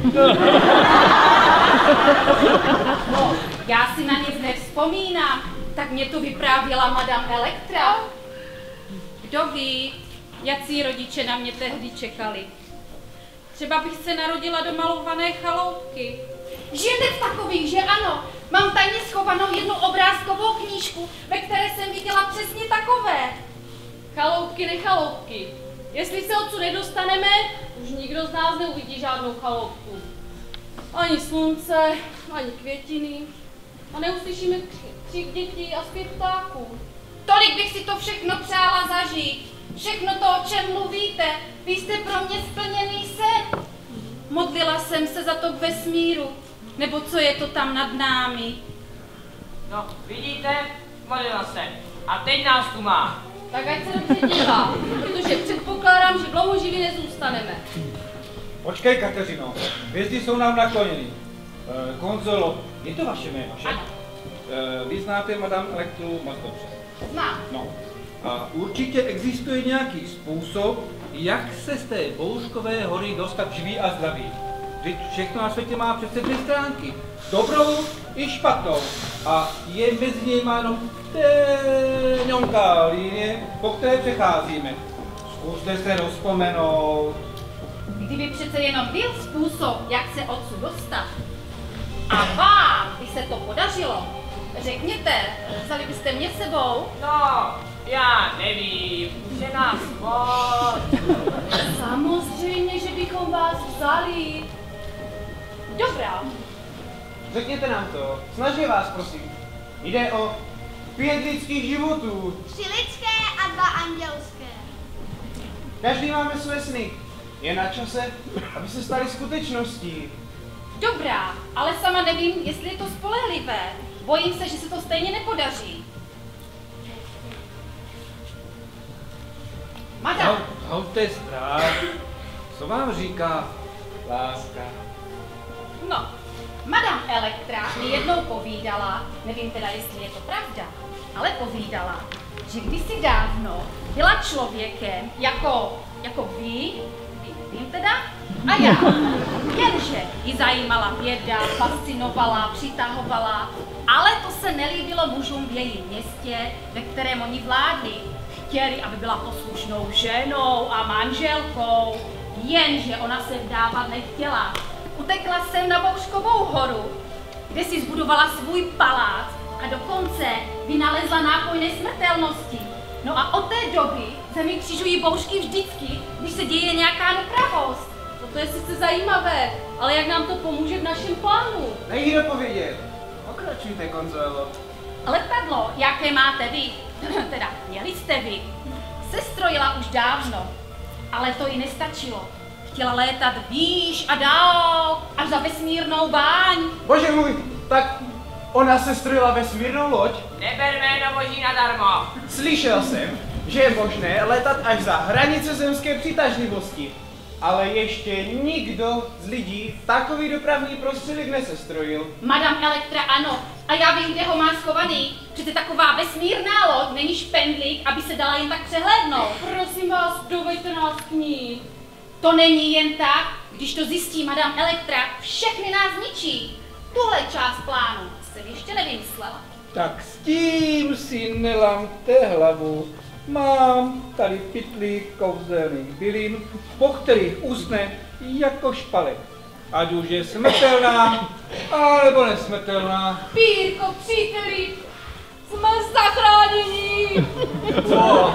No, já si na nic nevzpomínám, tak mě to vyprávěla Madame Elektra. Kdo ví, jací rodiče na mě tehdy čekali. Třeba bych se narodila do malované chaloupky. Žijete v takových, že ano? Mám tajně schovanou jednu obrázkovou knížku, ve které jsem viděla přesně takové. Chaloupky, nechaloupky. Jestli se odsud nedostaneme, už nikdo z nás neuvidí žádnou chaloupku. Ani slunce, ani květiny. A neuslyšíme křik dětí a zpěv ptáků. Tolik bych si to všechno přála zažít. Všechno to, o čem mluvíte, vy jste pro mě splněný sen. Modlila jsem se za to k vesmíru, nebo co je to tam nad námi. No, vidíte, modlila se. A teď nás tu má. Tak ať se dobře dívá, protože předpokládám, že dlouho živí nezůstaneme. Počkej, Kateřino, hvězdy jsou nám nakloněny. E, Konzolo, je to vaše jméno, že? Ano. E, vy znáte Madame Elektru moc dobře. Znám. No. A určitě existuje nějaký způsob, jak se z té Bouškové hory dostat živý a zdravý. Vždyť všechno na světě má přece dvě stránky. Dobrou i špatnou. A je mezi nimi jenom téňonká linie, po které přecházíme. Zkuste se rozpomenout. Kdyby přece jenom byl způsob, jak se odsud dostat, a vám by se to podařilo, řekněte, vzali byste mě sebou? No, já nevím, už je nás moc. Samozřejmě, že bychom vás vzali. Dobrá. Řekněte nám to, snaží vás, prosím. Jde o pět lidských životů. Tři lidské a dva andělské. Každý máme své sny. Je na čase, aby se staly skutečností. Dobrá, ale sama nevím, jestli je to spolehlivé. Bojím se, že se to stejně nepodaří. Madam. Hoďte strach. Co vám říká láska? No, Madame Elektra mi jednou povídala, nevím teda, jestli je to pravda, ale povídala, že kdysi dávno byla člověkem jako, jako vy, vy nevím teda, a já. Jenže ji zajímala věda, fascinovala, přitahovala, ale to se nelíbilo mužům v jejím městě, ve kterém oni vládli. Chtěli, aby byla poslušnou ženou a manželkou, jenže ona se vdávat nechtěla. Utekla jsem na Bouškovou horu, kde si zbudovala svůj palác a dokonce vynalezla nápoj nesmrtelnosti. No a od té doby se mi křižují boušky vždycky, když se děje nějaká nepravost. No to je sice zajímavé, ale jak nám to pomůže v našem plánu? Nejde povědět. Pokračujte, Konzolo. Letadlo, jaké máte vy, teda měli jste vy, se strojila už dávno, ale to jí nestačilo. Chtěla létat výš a dál, až za vesmírnou báň. Bože můj, tak ona se strojila vesmírnou loď? Neber jméno boží nadarmo. Slyšel jsem, že je možné letat až za hranice zemské přitažlivosti. Ale ještě nikdo z lidí takový dopravní prostředek nesestrojil. Madame Elektra ano, a já vím, kde ho má schovaný. Přece taková vesmírná loď není špendlík, aby se dala jen tak přehlédnout. Prosím vás, doveďte nás k ní. To není jen tak, když to zjistí Madame Elektra, všechny nás ničí. Tuhle část plánu jsem ještě nevymyslela. Tak s tím si nelamte hlavu. Mám tady pytlík kouzelných bylin, po kterých usne jako špalek. Ať už je smrtelná, alebo nesmrtelná. Pírko, příteli, jsme zachráněni. O,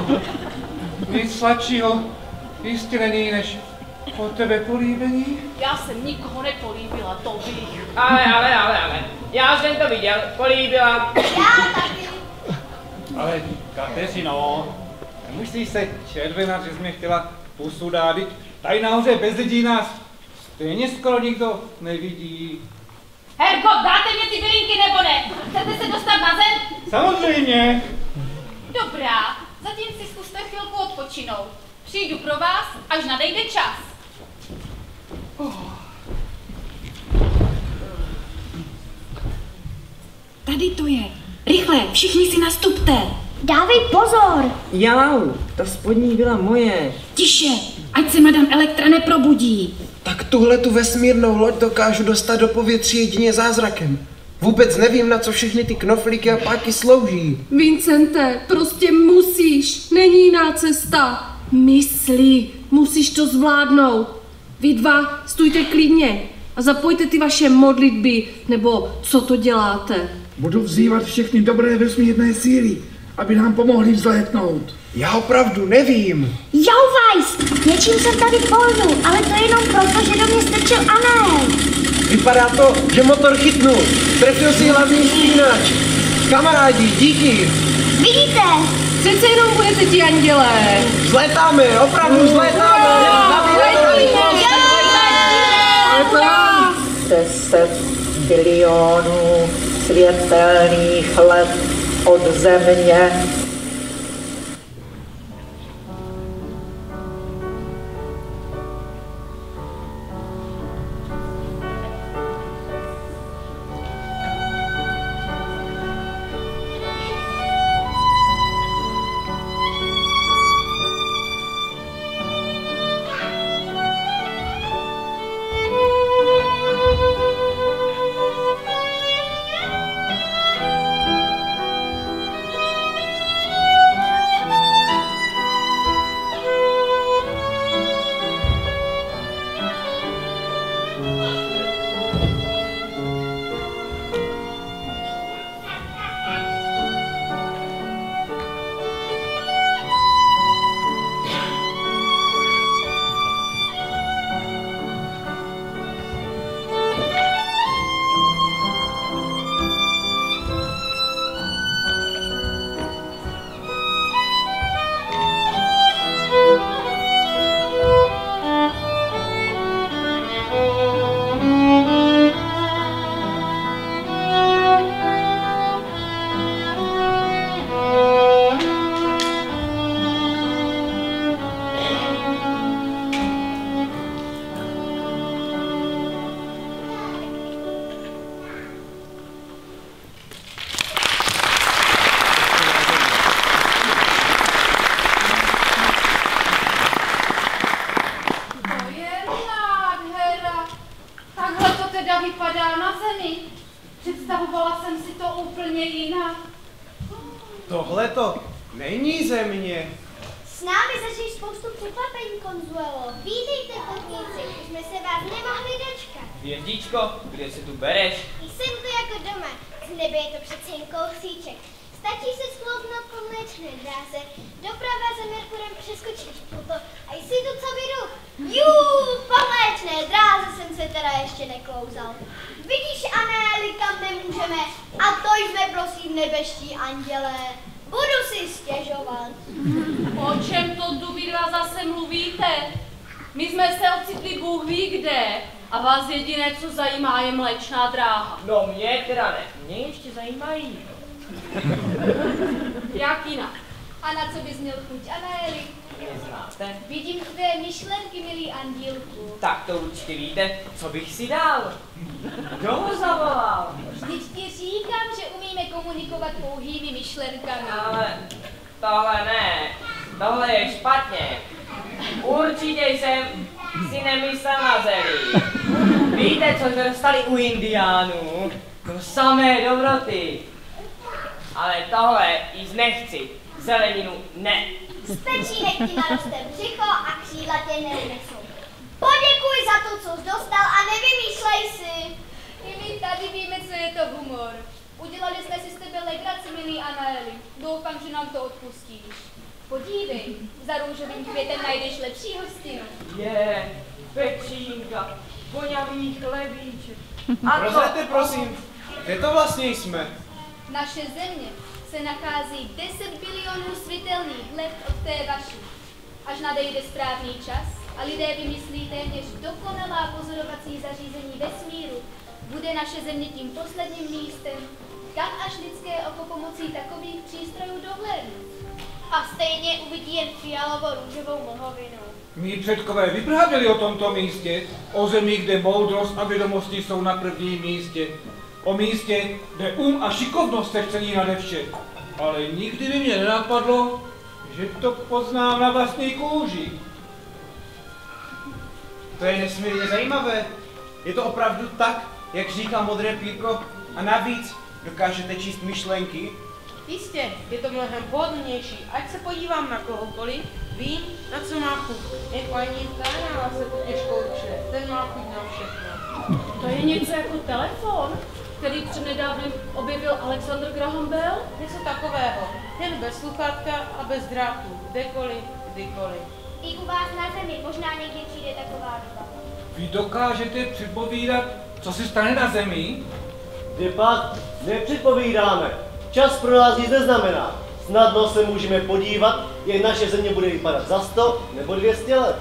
nic sladšího jistě není než o tebe políbení. Já jsem nikoho nepolíbila, to bych. Ale, ale, ale, ale, já jsem to viděl, políbila. Já taky. Ale Kateřino, nemusíš se červenat, že jsi mě chtěla pusu dát. Tady nahoře bez lidí nás stejně skoro nikdo nevidí. Herko, dáte mě ty bylinky nebo ne? Chcete se dostat na zem? Samozřejmě. Dobrá, zatím si zkuste chvilku odpočinout. Přijdu pro vás, až nadejde čas. Oh. Tady to je. Rychle, všichni si nastupte. Dávej pozor. Jau, ta spodní byla moje. Tiše, ať se madam Elektra neprobudí. Tak tuhle tu vesmírnou loď dokážu dostat do povětří jedině zázrakem. Vůbec nevím, na co všechny ty knoflíky a páky slouží. Vincente, prostě musíš, není jiná cesta. Mysli, musíš to zvládnout. Vy dva stůjte klidně a zapojte ty vaše modlitby, nebo co to děláte. Budu vzývat všechny dobré vesmírné síly, aby nám pomohli vzlétnout. Já opravdu nevím. Jau, Weiss, něčím jsem tady pohnul, ale to jenom proto, že do mě strčil Anel. Vypadá to, že motor chytnul. Trefil si hlavní spínač. Kamarádi, díky. Vidíte? Přece jenom budete ti andělé. Zlétáme, opravdu zlétáme. Deset bilionů světelných let od země. Představovala jsem si to úplně jinak. Tohle to není země. S námi zažiješ spoustu překvapení, Consuelo. Vítejte, kotníci, už jsme se vás nemohli dočkat. Hvězdičko, kde se tu bereš? Jsem tu jako doma. Z nebe je to přece jen kousíček. Stačí se sklouznout po mléčné dráze, doprava za Merkurem přeskočíš pluto a jsi tu co vyjdu. Jú, po mléčné dráze jsem se teda ještě neklouzal. Vidíš, Anéli, kam nemůžeme a to jsme prosím nebeští andělé. Budu si stěžovat. O čem to tu vy dva zase mluvíte? My jsme se ocitli Bůh ví kde a vás jediné, co zajímá, je mléčná dráha. No mě teda ne, mě ještě zajímají. Jak jinak? A na co bys měl chuť, Anaeli? Neznáte? Vidím tvé myšlenky, milý andílku. Tak to určitě víte, co bych si dal. Kdo ho zavolal? Vždyť ti říkám, že umíme komunikovat pouhými myšlenkami. Ale tohle ne, tohle je špatně. Určitě jsem si nemyslel na zeli. Víte, co jsme dostali u Indiánů? To samé dobroty. Ale tohle jíst nechci. Zeleninu ne. Z pečínek ti naroste břicho a křídla tě neunesou. Poděkuj za to, co jsi dostal a nevymýšlej si. I my tady víme, co je to humor. Udělali jsme si s tebe legraci, milý Anaeli. Doufám, že nám to odpustíš. Podívej, za růžovým květem najdeš lepší hostinu. Je, pečínka, voňavý chlebíček. Prozraďte prosím, kde to vlastně jsme? Naše země se nachází deset bilionů světelných let od té vaší. Až nadejde správný čas a lidé vymyslí téměř dokonalá pozorovací zařízení vesmíru, bude naše Země tím posledním místem, kam až lidské oko pomocí takových přístrojů dohlédne. A stejně uvidí jen fialovo-růžovou mlhovinu. Mí předkové vyprávěli o tomto místě, o zemi, kde moudrost a vědomosti jsou na prvním místě. O místě, kde um a šikovnost se cení nade vše. Ale nikdy by mě nenapadlo, že to poznám na vlastní kůži. To je nesmírně zajímavé. Je to opravdu tak, jak říká modré pírko, a navíc dokážete číst myšlenky? Jistě, je to mnohem pohodlnější. Ať se podívám na kohokoliv, vím, na co má chuť. Jen paní Táňa se to těžko učí, ten má chuť na všechno. To je něco jako telefon, který přednedávnem objevil Alexander Graham Bell? Něco takového. Jen bez sluchátka a bez drátů. Kdekoliv, kdykoliv. I u vás na Zemi možná někdy přijde taková doba. Vy dokážete předpovídat, co se stane na Zemi? Kde pak nepředpovídáme. Čas pro nás nic neznamená. Snadno se můžeme podívat, jak naše Země bude vypadat za sto nebo dvě stě let.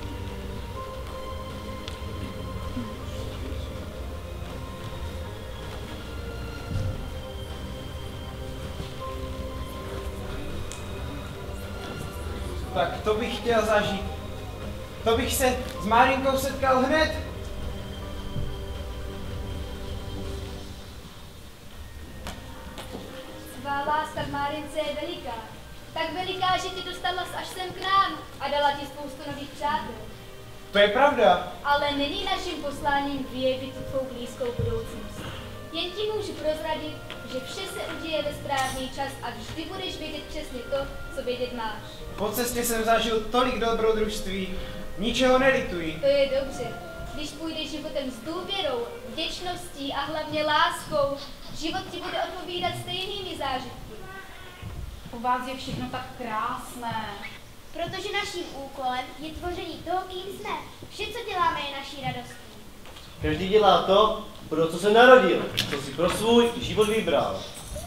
Tak to bych chtěl zažít. To bych se s Márinkou setkal hned. Tvá láska k Márince je veliká. Tak veliká, že tě dostala až sem k nám a dala ti spoustu nových přátel. To je pravda. Ale není naším posláním vyjevit tvou blízkou budoucnost. Jen ti můžu prozradit, že vše se uděje ve správný čas a vždy budeš vědět přesně to, co vědět máš. Po cestě jsem zažil tolik dobrodružství. Ničeho nelituji. To je dobře. Když půjdeš životem s důvěrou, vděčností a hlavně láskou, život ti bude odpovídat stejnými zážitky. U vás je všechno tak krásné. Protože naším úkolem je tvoření toho, kým jsme. Vše, co děláme, je naší radostí. Každý dělá to, pro co se narodil, co si pro svůj život vybral.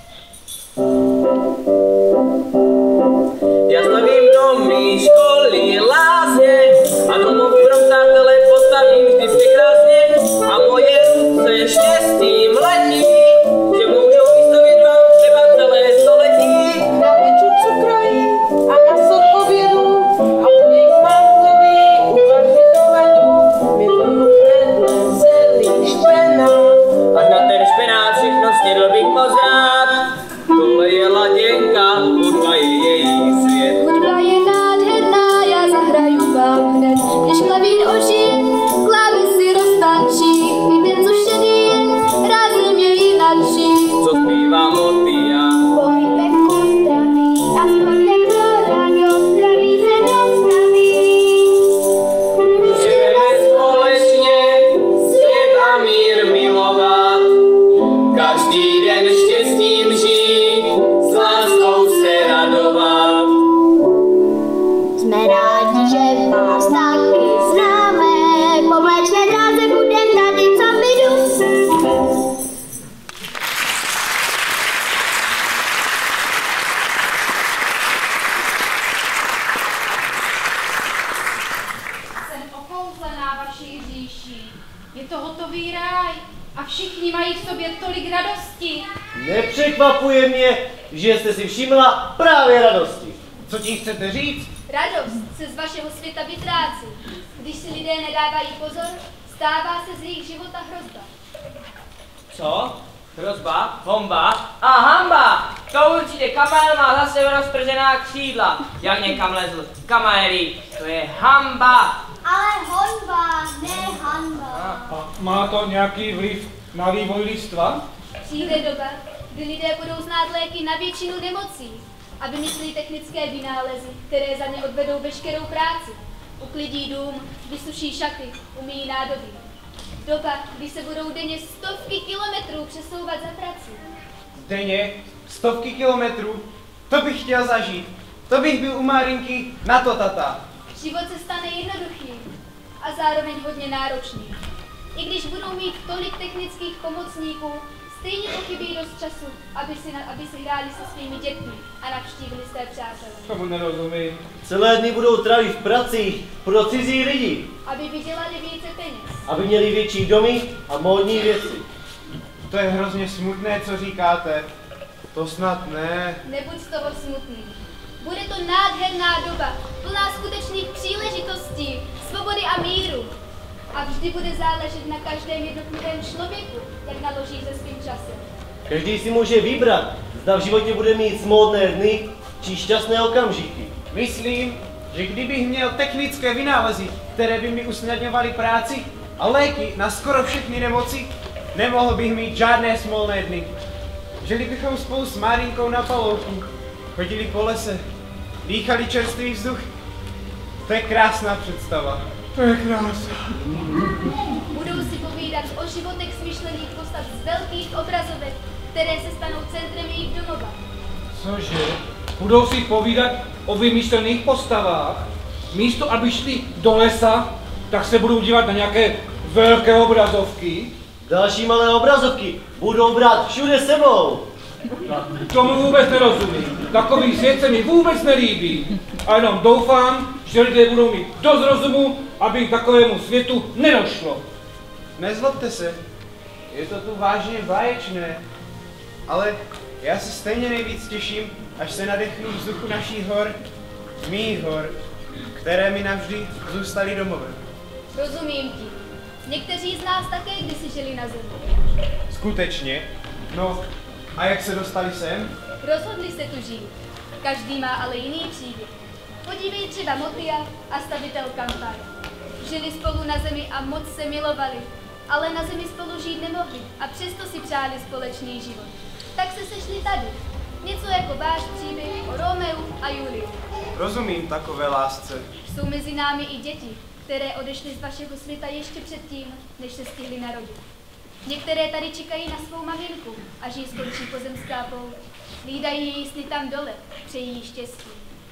Já stavím domy, školy, lázně a domov pro přátele postavím vždycky krásně a moje ruce štěstím letní, že můžou vystavit vám třeba celé století. Na peču cukrojí a na sokověru a plných mangoví uvařit dovedu. Miluju kredle, celý špenát a na ten špenát všechno snědl bych moc rád. Tohle je laděnka, hudba je její svět. Hudba je nádherná, já zahraju vám hned. Když klavír ožije, klávesy roztančí. I ten, co šedý je, rázem je jinačí. Co zpívám, odpívám. Pohybek pozdraví a sportem pro ráno zdraví se dostaví. Žijeme společně, svět a mír milovat. Každý den štěstím žít, s láskou se radovat. Jsme rádi, že vás taky známe. Po mléčné dráze budem tady, co bydu. Jsem okouzlená vaší říši. Je to hotový ráj a všichni mají v sobě tolik radosti. Nepřekvapuje mě, že jste si všimla právě radosti. Co tím chcete říct? Radost se z vašeho světa vytrácí. Když si lidé nedávají pozor, stává se z jejich života hrozba. Co? Hrozba? Homba? A hamba! To určitě Kamael má za sebou rozpržená křídla. Jak někam lezl. Kamaeli, to je hamba! Ale honba, ne hanba. A má to nějaký vliv na vývoj lidstva? Přijde doba, kdy lidé budou znát léky na většinu nemocí a vymyslí technické vynálezy, které za ně odvedou veškerou práci. Uklidí dům, vysuší šaty, umíjí nádoby. Doba, kdy se budou denně stovky kilometrů přesouvat za prací. Denně? Stovky kilometrů? To bych chtěl zažít. To bych byl u Márinky na to, tata. Život se stane jednoduchým a zároveň hodně náročným. I když budou mít tolik technických pomocníků, Stejně pochybí dost času, aby si, na, aby si hráli se svými dětmi a navštívili své přátele. Tomu nerozumím. Celé dny budou trávit v pracích pro cizí lidi. Aby vydělali více peněz. Aby měli větší domy a módní věci. To je hrozně smutné, co říkáte. To snad ne. Nebuď z toho smutný. Bude to nádherná doba, plná skutečných příležitostí, svobody a míru. A vždy bude záležet na každém jednotlivém člověku, jak naloží se svým časem. Každý si může vybrat, zda v životě bude mít smutné dny či šťastné okamžiky. Myslím, že kdybych měl technické vynálezy, které by mi usnadňovaly práci a léky na skoro všechny nemoci, nemohl bych mít žádné smolné dny. Žili bychom spolu s Márinkou na palouku, chodili po lese, dýchali čerstvý vzduch. To je krásná představa. To je krásná. Budou si povídat o životech smyšlených postav z velkých obrazovek, které se stanou centrem jejich domova. Cože? Budou si povídat o vymyšlených postavách? Místo, aby šli do lesa, tak se budou dívat na nějaké velké obrazovky? Další malé obrazovky budou brát všude sebou. Tomu vůbec nerozumím. Takový svět se mi vůbec nelíbí. A jenom doufám, že lidé budou mít dost rozumu, aby k takovému světu nedošlo. Nezlobte se, je to tu vážně báječné, ale já se stejně nejvíc těším, až se nadechnu vzduchu našich hor, mých hor, které mi navždy zůstaly domovem. Rozumím ti. Někteří z nás také kdysi žili na zemi. Skutečně? No, a jak se dostali sem? Rozhodli se tu žít. Každý má ale jiný příběh. Podívej třeba Motia a stavitel Kampar. Žili spolu na zemi a moc se milovali, ale na zemi spolu žít nemohli a přesto si přáli společný život. Tak se sešli tady. Něco jako váš příběh o Romeu a Juliu. Rozumím takové lásce. Jsou mezi námi i děti, které odešly z vašeho světa ještě předtím, než se stihly narodit. Některé tady čekají na svou maminku, až jí skončí pozemská pouť. Hlídají její sny tam dole, přejí jí štěstí.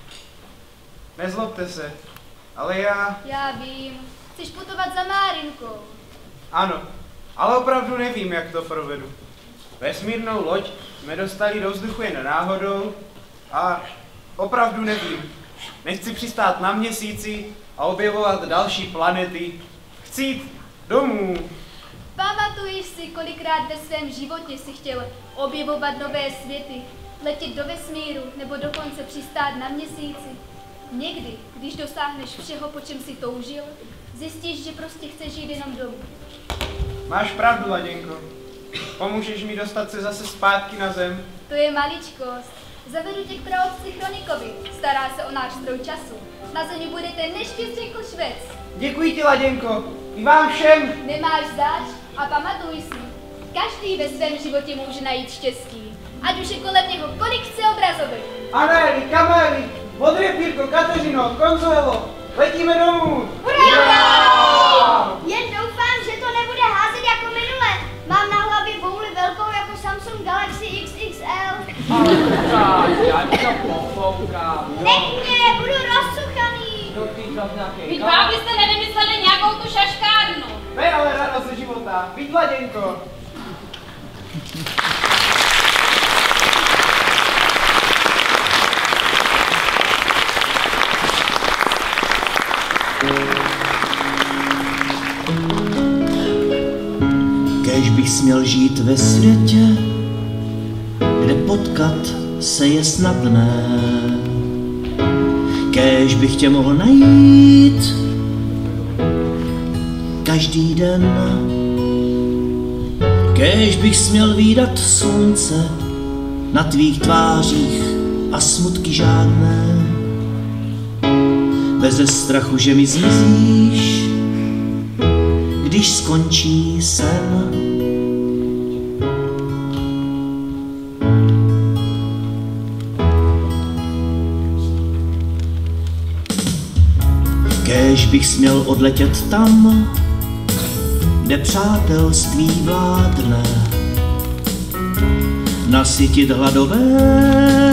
Nezlobte se, ale já... Já vím. Chceš putovat za Márinkou. Ano, ale opravdu nevím, jak to provedu. Vesmírnou loď jsme dostali do vzduchu jen náhodou a opravdu nevím. Nechci přistát na Měsíci a objevovat další planety. Chci jít domů. Pamatuješ si, kolikrát ve svém životě si chtěl objevovat nové světy, letět do vesmíru nebo dokonce přistát na Měsíci? Někdy, když dosáhneš všeho, po čem si toužil, zjistíš, že prostě chceš žít jenom domů. Máš pravdu, Laděnko. Pomůžeš mi dostat se zase zpátky na zem? To je maličkost. Zavedu tě k praotci Chronikovi. Stará se o náš stroj času. Na zemi budete, než ti řekl Švec. Děkuji ti, Laděnko. I vám všem. Nemáš zač a pamatuj si. Každý ve svém životě může najít štěstí. Ať už je kolem něho kolik chce obrazovek. Anéli, Kaméli, Modré Pírko, Kateřino, Konzuelo, letíme domů. Hurá! Jen doufám, že to nebude házet jako minule. Mám na hlavě bouli velkou jako Samsung Galaxy X X L. Já ti to pofoukám. Nech mě, budu rozsuchaný. Vy dva byste nevymysleli nějakou tu šaškárnu. Ne, ale radost ze života. Víď, Laděnko. Kéž bych směl žít ve světě, kde potkat se je snadné. Kéž bych tě mohl najít každý den. Kéž bych směl vídat slunce na tvých tvářích a smutky žádné. Beze strachu, že mi zmizíš, když skončí sen. Kéž bych směl odletět tam, kde přátelství vládne, nasytit hladové,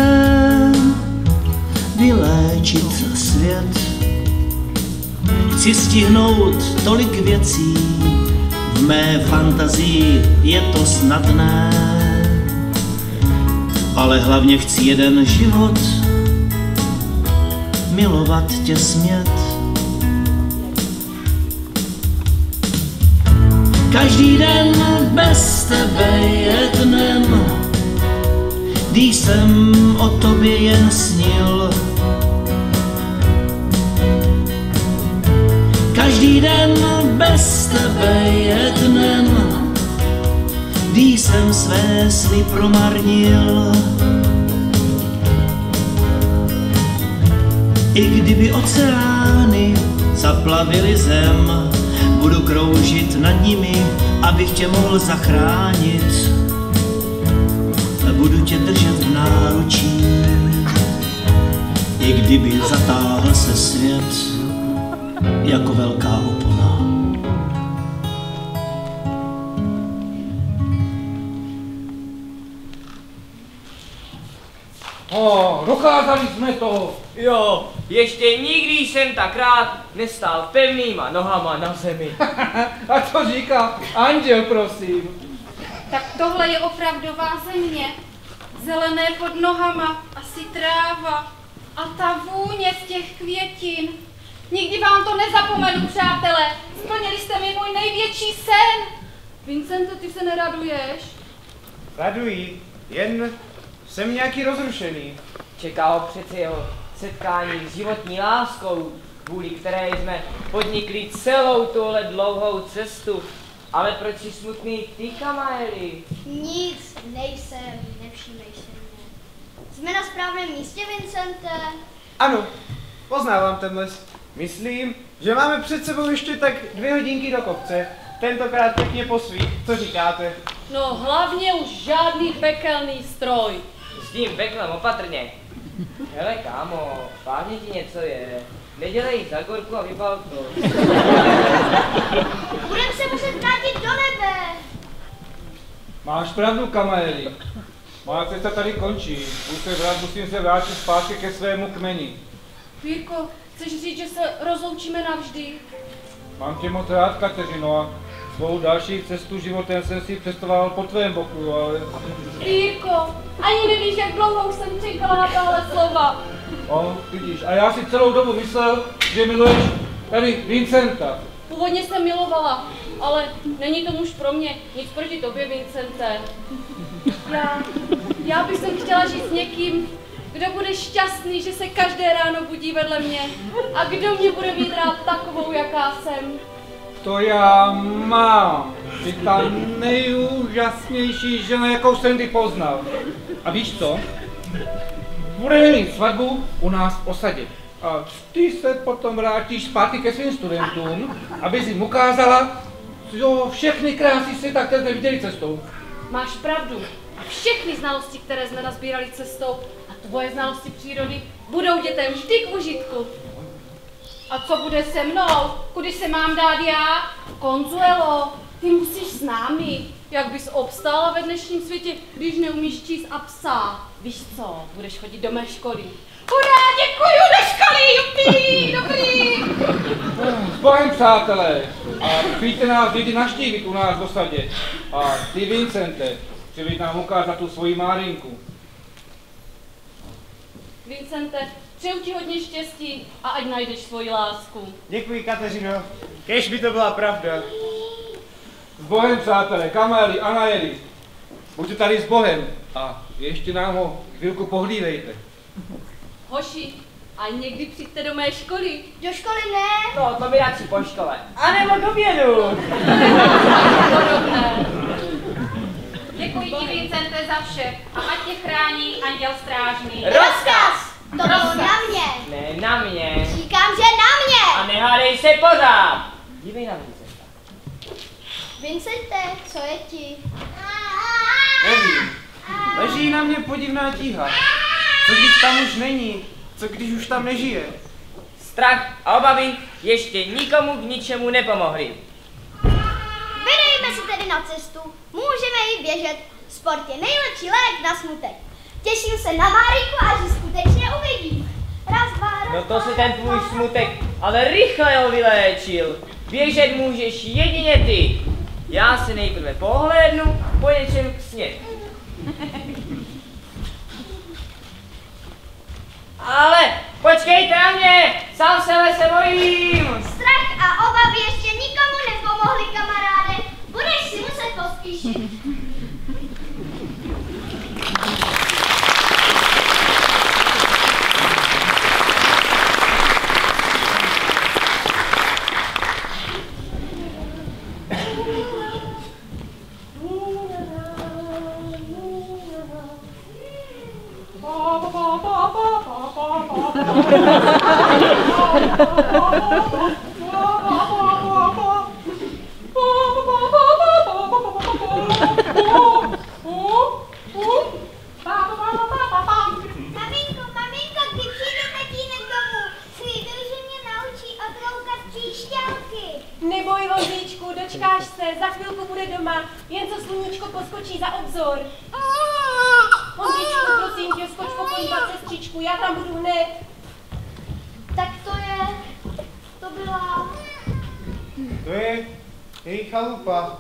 vyléčit svět. Chci stihnout tolik věcí v v mé fantazii je to snadné, ale hlavně chci jeden život, milovat tě smět. Každý den bez tebe je dnem, když jsem o tobě jen snil. Každý den bez tebe je dnem, když jsem své sny promarnil. I kdyby oceány zaplavily zem, budu kroužit nad nimi, abych tě mohl zachránit. Budu tě držet v náručí, i kdyby zatáhl se svět jako velká opona. O, dokázali jsme to. Jo, ještě nikdy jsem tak rád nestál pevnýma nohama na zemi. A co říká Anděl, prosím? Tak tohle je opravdová země. Zelené pod nohama, asi tráva. A ta vůně z těch květin. Nikdy vám to nezapomenu, přátelé. Splnili jste mi můj největší sen. Vincente, ty se neraduješ? Raduji, jen jsem nějaký rozrušený. Čeká ho přece jeho setkání s životní láskou, kvůli které jsme podnikli celou tuhle dlouhou cestu. Ale proč jsi smutný ty, Kamaeli? Nic, nejsem, nevšímej se mě. Jsme na správném místě, Vincente? Ano, poznávám ten les. Myslím, že máme před sebou ještě tak dvě hodinky do kopce. Tentokrát pěkně po svých. Co říkáte? No hlavně už žádný pekelný stroj. S tím peklem opatrně. Hele kámo, vážně ti něco je. Nedělej za gorku a vypal to. Budem se muset vrátit do nebe. Máš pravdu, Kamaeli. Má cesta tady končí. Musím, vrát, musím se vrátit zpátky ke svému kmeni. Pírko, chceš říct, že se rozloučíme navždy? Mám tě moc rád, Kateřino, a svou další cestu životem jsem si představoval po tvém boku, ale... Pírko, ani nevíš, jak dlouho jsem čekala na tahle slova. O, vidíš, a já si celou dobu myslel, že miluješ tady Vincenta. Původně jsem milovala, ale není to muž pro mě, nic proti tobě, Vincente. Já, já bych sem chtěla žít s někým, kdo bude šťastný, že se každé ráno budí vedle mě a kdo mě bude mít rád takovou, jaká jsem. To já mám. Ty ta nejúžasnější žena, jakou jsem kdy poznal. A víš co? Budeme mít svatbu u nás v osadě. A ty se potom vrátíš zpátky ke svým studentům, aby jsi jim ukázala, jo, všechny krásy světa, které jsme viděli cestou. Máš pravdu. A všechny znalosti, které jsme nazbírali cestou, a tvoje znalosti přírody, budou dětem vždy k užitku. A co bude se mnou? Kudy se mám dát já? Consuelo, ty musíš s námi. Jak bys obstála ve dnešním světě, když neumíš číst a psát? Víš co, budeš chodit do mé školy. Hurá, děkuju, do školy, jupí, dobrý. S Bohem, přátelé. A přijďte nás děti naštívit u nás v osadě. A ty, Vincente, přiveď nám ukázat tu svoji Márinku. Vincente, přeju ti hodně štěstí a ať najdeš svoji lásku. Děkuji, Kateřino. Kéž by to byla pravda. S Bohem, přátelé, Kamaeli, Anaeli. Buďte tady s Bohem a ještě nám ho chvilku pohlídejte. Hoši, a někdy přijďte do mé školy. Do školy ne. No, to by radši po škole. A nebo k obědu. Podobné. Děkuji ti, Vincente, za vše. A ať tě chrání anděl strážný. Rozkaz! To bylo na mě. Ne, na mě. Říkám, že na mě. A nehádej se pořád. Dívej na Vincenta. Vincente, co je ti? Nevím. Leží na mě podivná tíha. Co když tam už není? Co když už tam nežije? Strach a obavy ještě nikomu k ničemu nepomohly. Vydejme se tedy na cestu. Můžeme ji běžet. Sport je nejlepší lék na smutek. Těším se na Márinku, až ji skutečně uvidím. Raz, dva, raz, No to si ten tvůj smutek ale rychle ho vyléčil. Běžet můžeš jedině ty. Já se nejprve pohlédnu, po něčem k sněhu. Ale počkejte na mě, sám sebe se bojím. Strach a obavy ještě nikomu nepomohli, kamaráde. Budeš si muset pospíšit. Maminko, maminko, kdy přijde tatínek domů? Slíbil, že mě naučí otloukat příšťálky. Neboj, vozíčku, dočkáš se, za chvilku bude doma, jen co sluníčko poskočí za obzor. Vozíčku, prosím tě, skoč podívat sestřičku, já tam budu hned. Tak to je, to byla... To je její chalupa.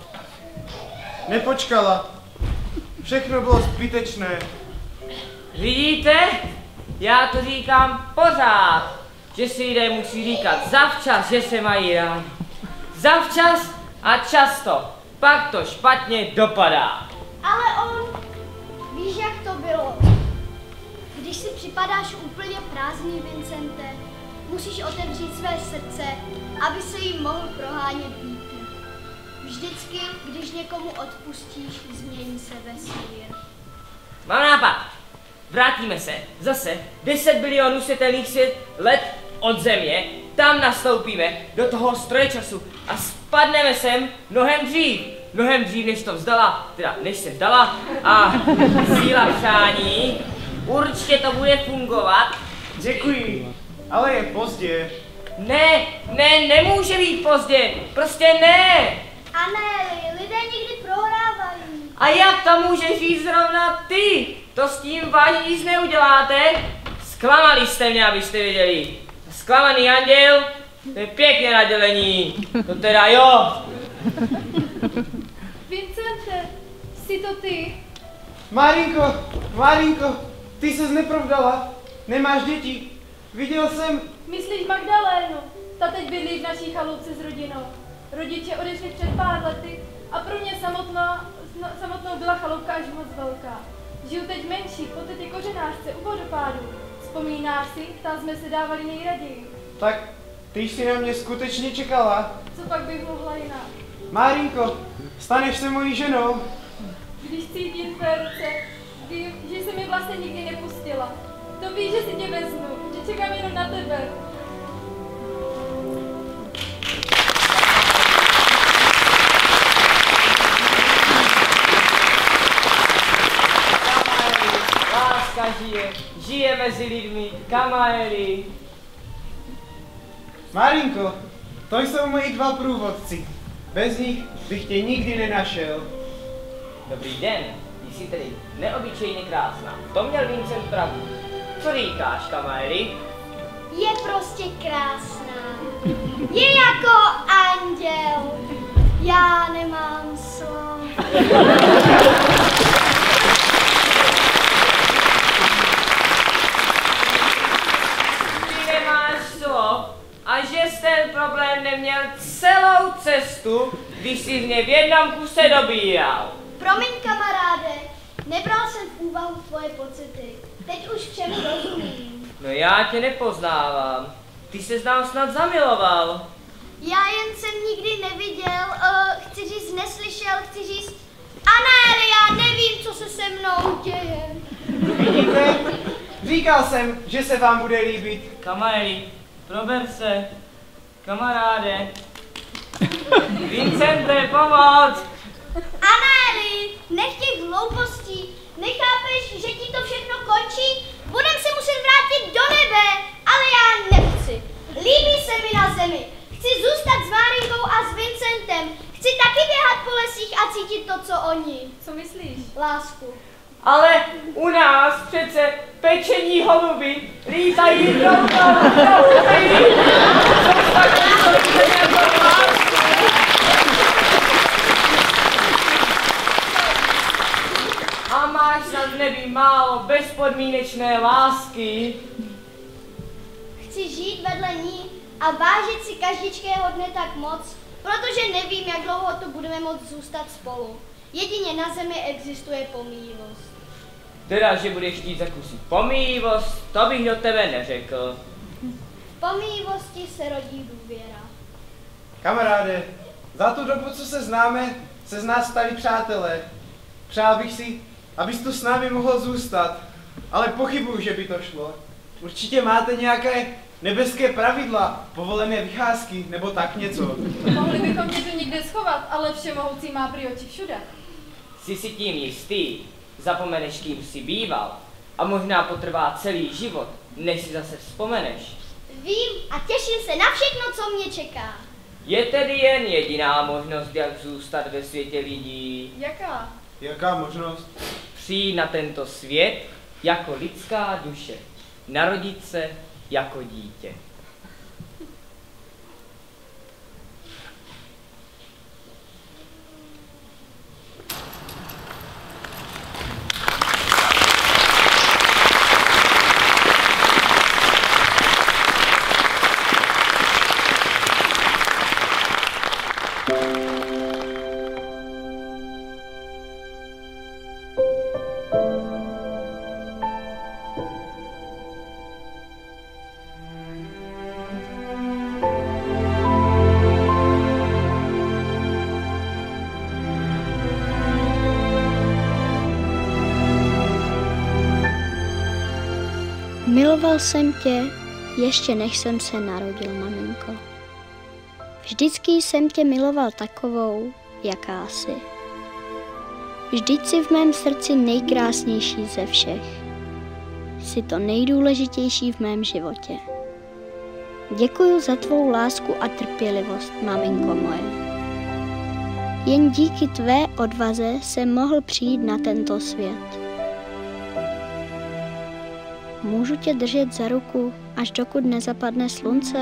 Nepočkala. Všechno bylo zbytečné. Vidíte? Já to říkám pořád, že si lidé musí říkat zavčas, že se mají rádi. Zavčas a často, pak to špatně dopadá. Ale on, víš, jak to bylo? Když si připadáš úplně prázdný, Vincente, musíš otevřít své srdce, aby se jim mohl prohánět vítr. Vždycky, když někomu odpustíš, změní se vesmír. Mám nápad. Vrátíme se zase deset bilionů světelných svět let od Země, tam nastoupíme do toho stroje času a spadneme sem mnohem dřív. Mnohem dřív, než to vzdala, teda než se vzdala a síla přání. Určitě to bude fungovat. Děkuji, ale je pozdě. Ne, ne, nemůže být pozdě, prostě ne. Anéli, lidé někdy prohrávají. A jak to můžeš říct zrovna ty? To s tím vážně nic neuděláte? Zklamali jste mě, abyste věděli. Zklamaný anděl, to je pěkně na dělení. To teda jo. Vincente, jsi to ty? Marinko, Marinko, ty ses neprovdala. Nemáš děti. Viděl jsem... Myslíš Magdalénu? Ta teď bydlí v naší chalupce s rodinou. Rodiče odešli před pár lety a pro mě samotná, samotnou byla chalupka až moc velká. Žiju teď menší, po tetě kořenářce u vodopádu. Vzpomínáš si, tam jsme se dávali nejraději. Tak ty jsi na mě skutečně čekala. Co pak bych mohla jinak? Márinko, staneš se mojí ženou. Když cítím tvé ruce, vím, že jsi mi vlastně nikdy nepustila. To víš, že si tě vezmu, že čekám jenom na tebe. Láska žije, žije mezi lidmi, kamaéry. Marinko, to jsou moji dva průvodci. Bez nich bych tě nikdy nenašel. Dobrý den, ty jsi tedy neobyčejně krásná. To měl Vincent pravdu. Co říkáš, kamaéry? Je prostě krásná. Je jako anděl. Já nemám slov. Ty nemáš slov a že jsi ten problém neměl celou cestu, když jsi z mě v jednom kuse dobíjal. Promiň, kamaráde, nebral jsem v úvahu tvoje pocity. Teď už všemu rozumím. No já tě nepoznávám. Ty ses nám snad zamiloval. Já jen jsem nikdy neviděl, uh, chci říct neslyšel, chci říct Anéli, já nevím, co se se mnou děje. Vidíte? Říkal jsem, že se vám bude líbit. Kamaéry, prober se. Kamaráde. Vincente, pomoc! Anéli, nech těch hloupostí. Nechápeš, že ti to všechno končí? Budem se muset vrátit do nebe, ale já nechci. Líbí se mi na zemi. Chci zůstat s Márinkou a s Vincentem. Chci taky běhat po lesích a cítit to, co oni. Co myslíš? Lásku. Ale u nás přece pečení holuby lítají rovnou na huby. Co tak to lásku? máš snad v nebi málo bezpodmínečné lásky? Chci žít vedle ní a vážit si každičkého dne tak moc, protože nevím, jak dlouho tu budeme moct zůstat spolu. Jedině na zemi existuje pomíjivost. Teda, že budeš chtít zakusit pomíjivost, to bych do tebe neřekl. V pomíjivosti se rodí důvěra. Kamaráde, za tu dobu, co se známe, se z nás stali přátelé. Přál bych si, abys tu s námi mohl zůstat, ale pochybuju, že by to šlo. Určitě máte nějaké nebeské pravidla, povolené vycházky, nebo tak něco. Mohli bychom tě tu někde schovat, ale všemohoucí má prý oči všude. Jsi si tím jistý, zapomeneš, kým jsi býval a možná potrvá celý život, než si zase vzpomeneš. Vím a těším se na všechno, co mě čeká. Je tedy jen jediná možnost, jak zůstat ve světě lidí. Jaká? Jaká možnost? Přijít na tento svět jako lidská duše. Narodit se jako dítě. Miloval jsem tě, ještě než jsem se narodil, maminko. Vždycky jsem tě miloval takovou, jaká jsi. Vždyť jsi v mém srdci nejkrásnější ze všech. Jsi to nejdůležitější v mém životě. Děkuju za tvou lásku a trpělivost, maminko moje. Jen díky tvé odvaze jsem mohl přijít na tento svět. Můžu tě držet za ruku, až dokud nezapadne slunce?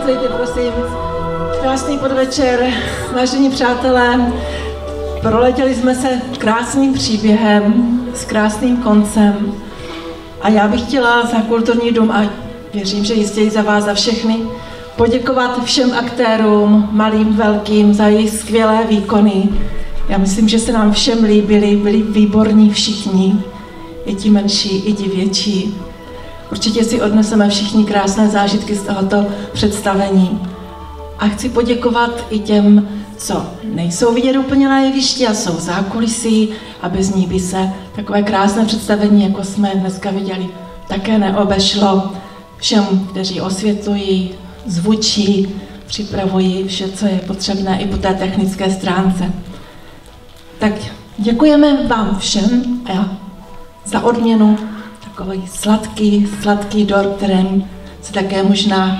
vítejte, prosím. Krásný podvečer, vážení přátelé. Proletěli jsme se krásným příběhem, s krásným koncem. A já bych chtěla za Kulturní dům, a věřím, že jistě i za vás, za všechny, poděkovat všem aktérům, malým, velkým, za jejich skvělé výkony. Já myslím, že se nám všem líbili, byli výborní všichni, i ti menší, i ti větší. Určitě si odneseme všichni krásné zážitky z tohoto představení. A chci poděkovat i těm, co nejsou vidět úplně na jevišti a jsou zákulisí, a bez ní by se takové krásné představení, jako jsme dneska viděli, také neobešlo. Všem, kteří osvětlují, zvučí, připravují vše, co je potřebné i po té technické stránce. Tak děkujeme vám všem a za odměnu takový sladký, sladký dort, kterým se také možná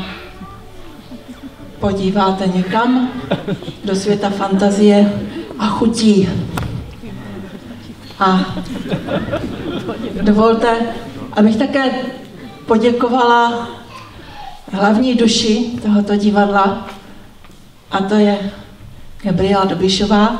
podíváte někam do světa fantazie a chutí. A dovolte, abych také poděkovala hlavní duši tohoto divadla, a to je Gabriela Dobišová.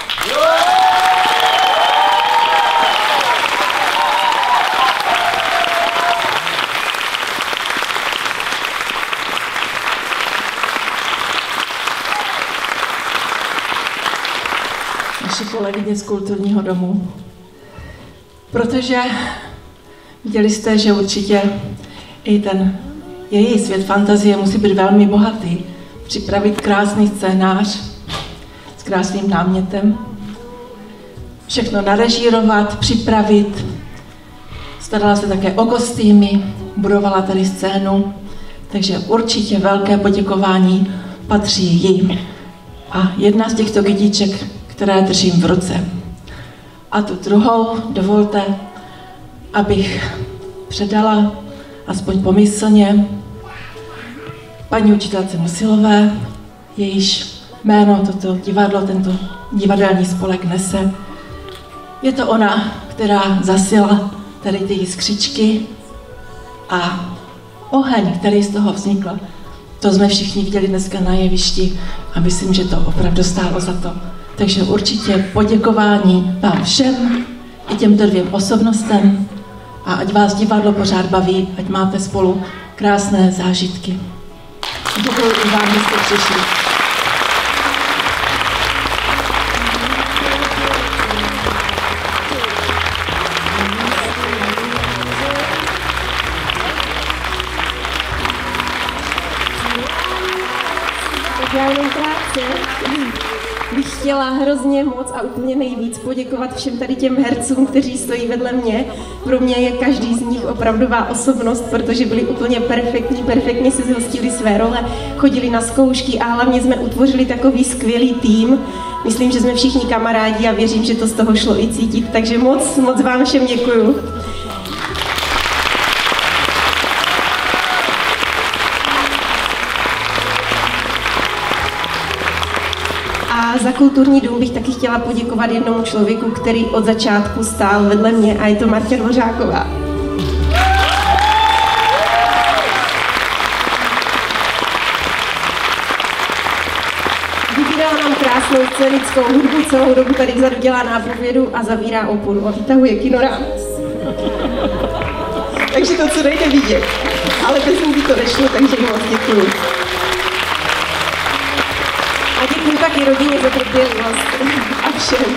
Naše kolegyně z Kulturního domu. Protože viděli jste, že určitě i ten její svět fantazie musí být velmi bohatý. Připravit krásný scénář s krásným námětem, všechno narežírovat, připravit. Starala se také o kostýmy, budovala tady scénu, takže určitě velké poděkování patří jí. A jedna z těchto kytiček, které držím v ruce. A tu druhou dovolte, abych předala aspoň pomyslně paní učitelce Musilové, jejíž jméno toto divadlo, tento divadelní spolek nese. Je to ona, která zasila tady ty jiskřičky a oheň, který z toho vznikl. To jsme všichni viděli dneska na jevišti a myslím, že to opravdu stálo za to. Takže určitě poděkování vám všem i těmto dvěm osobnostem a ať vás divadlo pořád baví, ať máte spolu krásné zážitky. Děkuji i vám, že jste přišli. Tak já jenom krátce bych chtěla hrozně moc a úplně nejvíc poděkovat všem tady těm hercům, kteří stojí vedle mě. Pro mě je každý z nich opravdová osobnost, protože byli úplně perfektní, perfektně si zhostili své role, chodili na zkoušky a hlavně jsme utvořili takový skvělý tým. Myslím, že jsme všichni kamarádi a věřím, že to z toho šlo i cítit, takže moc, moc vám všem děkuju. A za Kulturní dům bych taky chtěla poděkovat jednomu člověku, který od začátku stál vedle mě, a je to Marta Dvořáková. Vybírala nám krásnou scénickou hudbu, celou dobu tady vzadu dělá nápovědu a zavírá oponu a vytahuje kinorámec. Takže to, co nejde vidět. Ale bez ní by to nešlo, takže moc děkuju. A děkuji taky rodině za trpělivost a všem.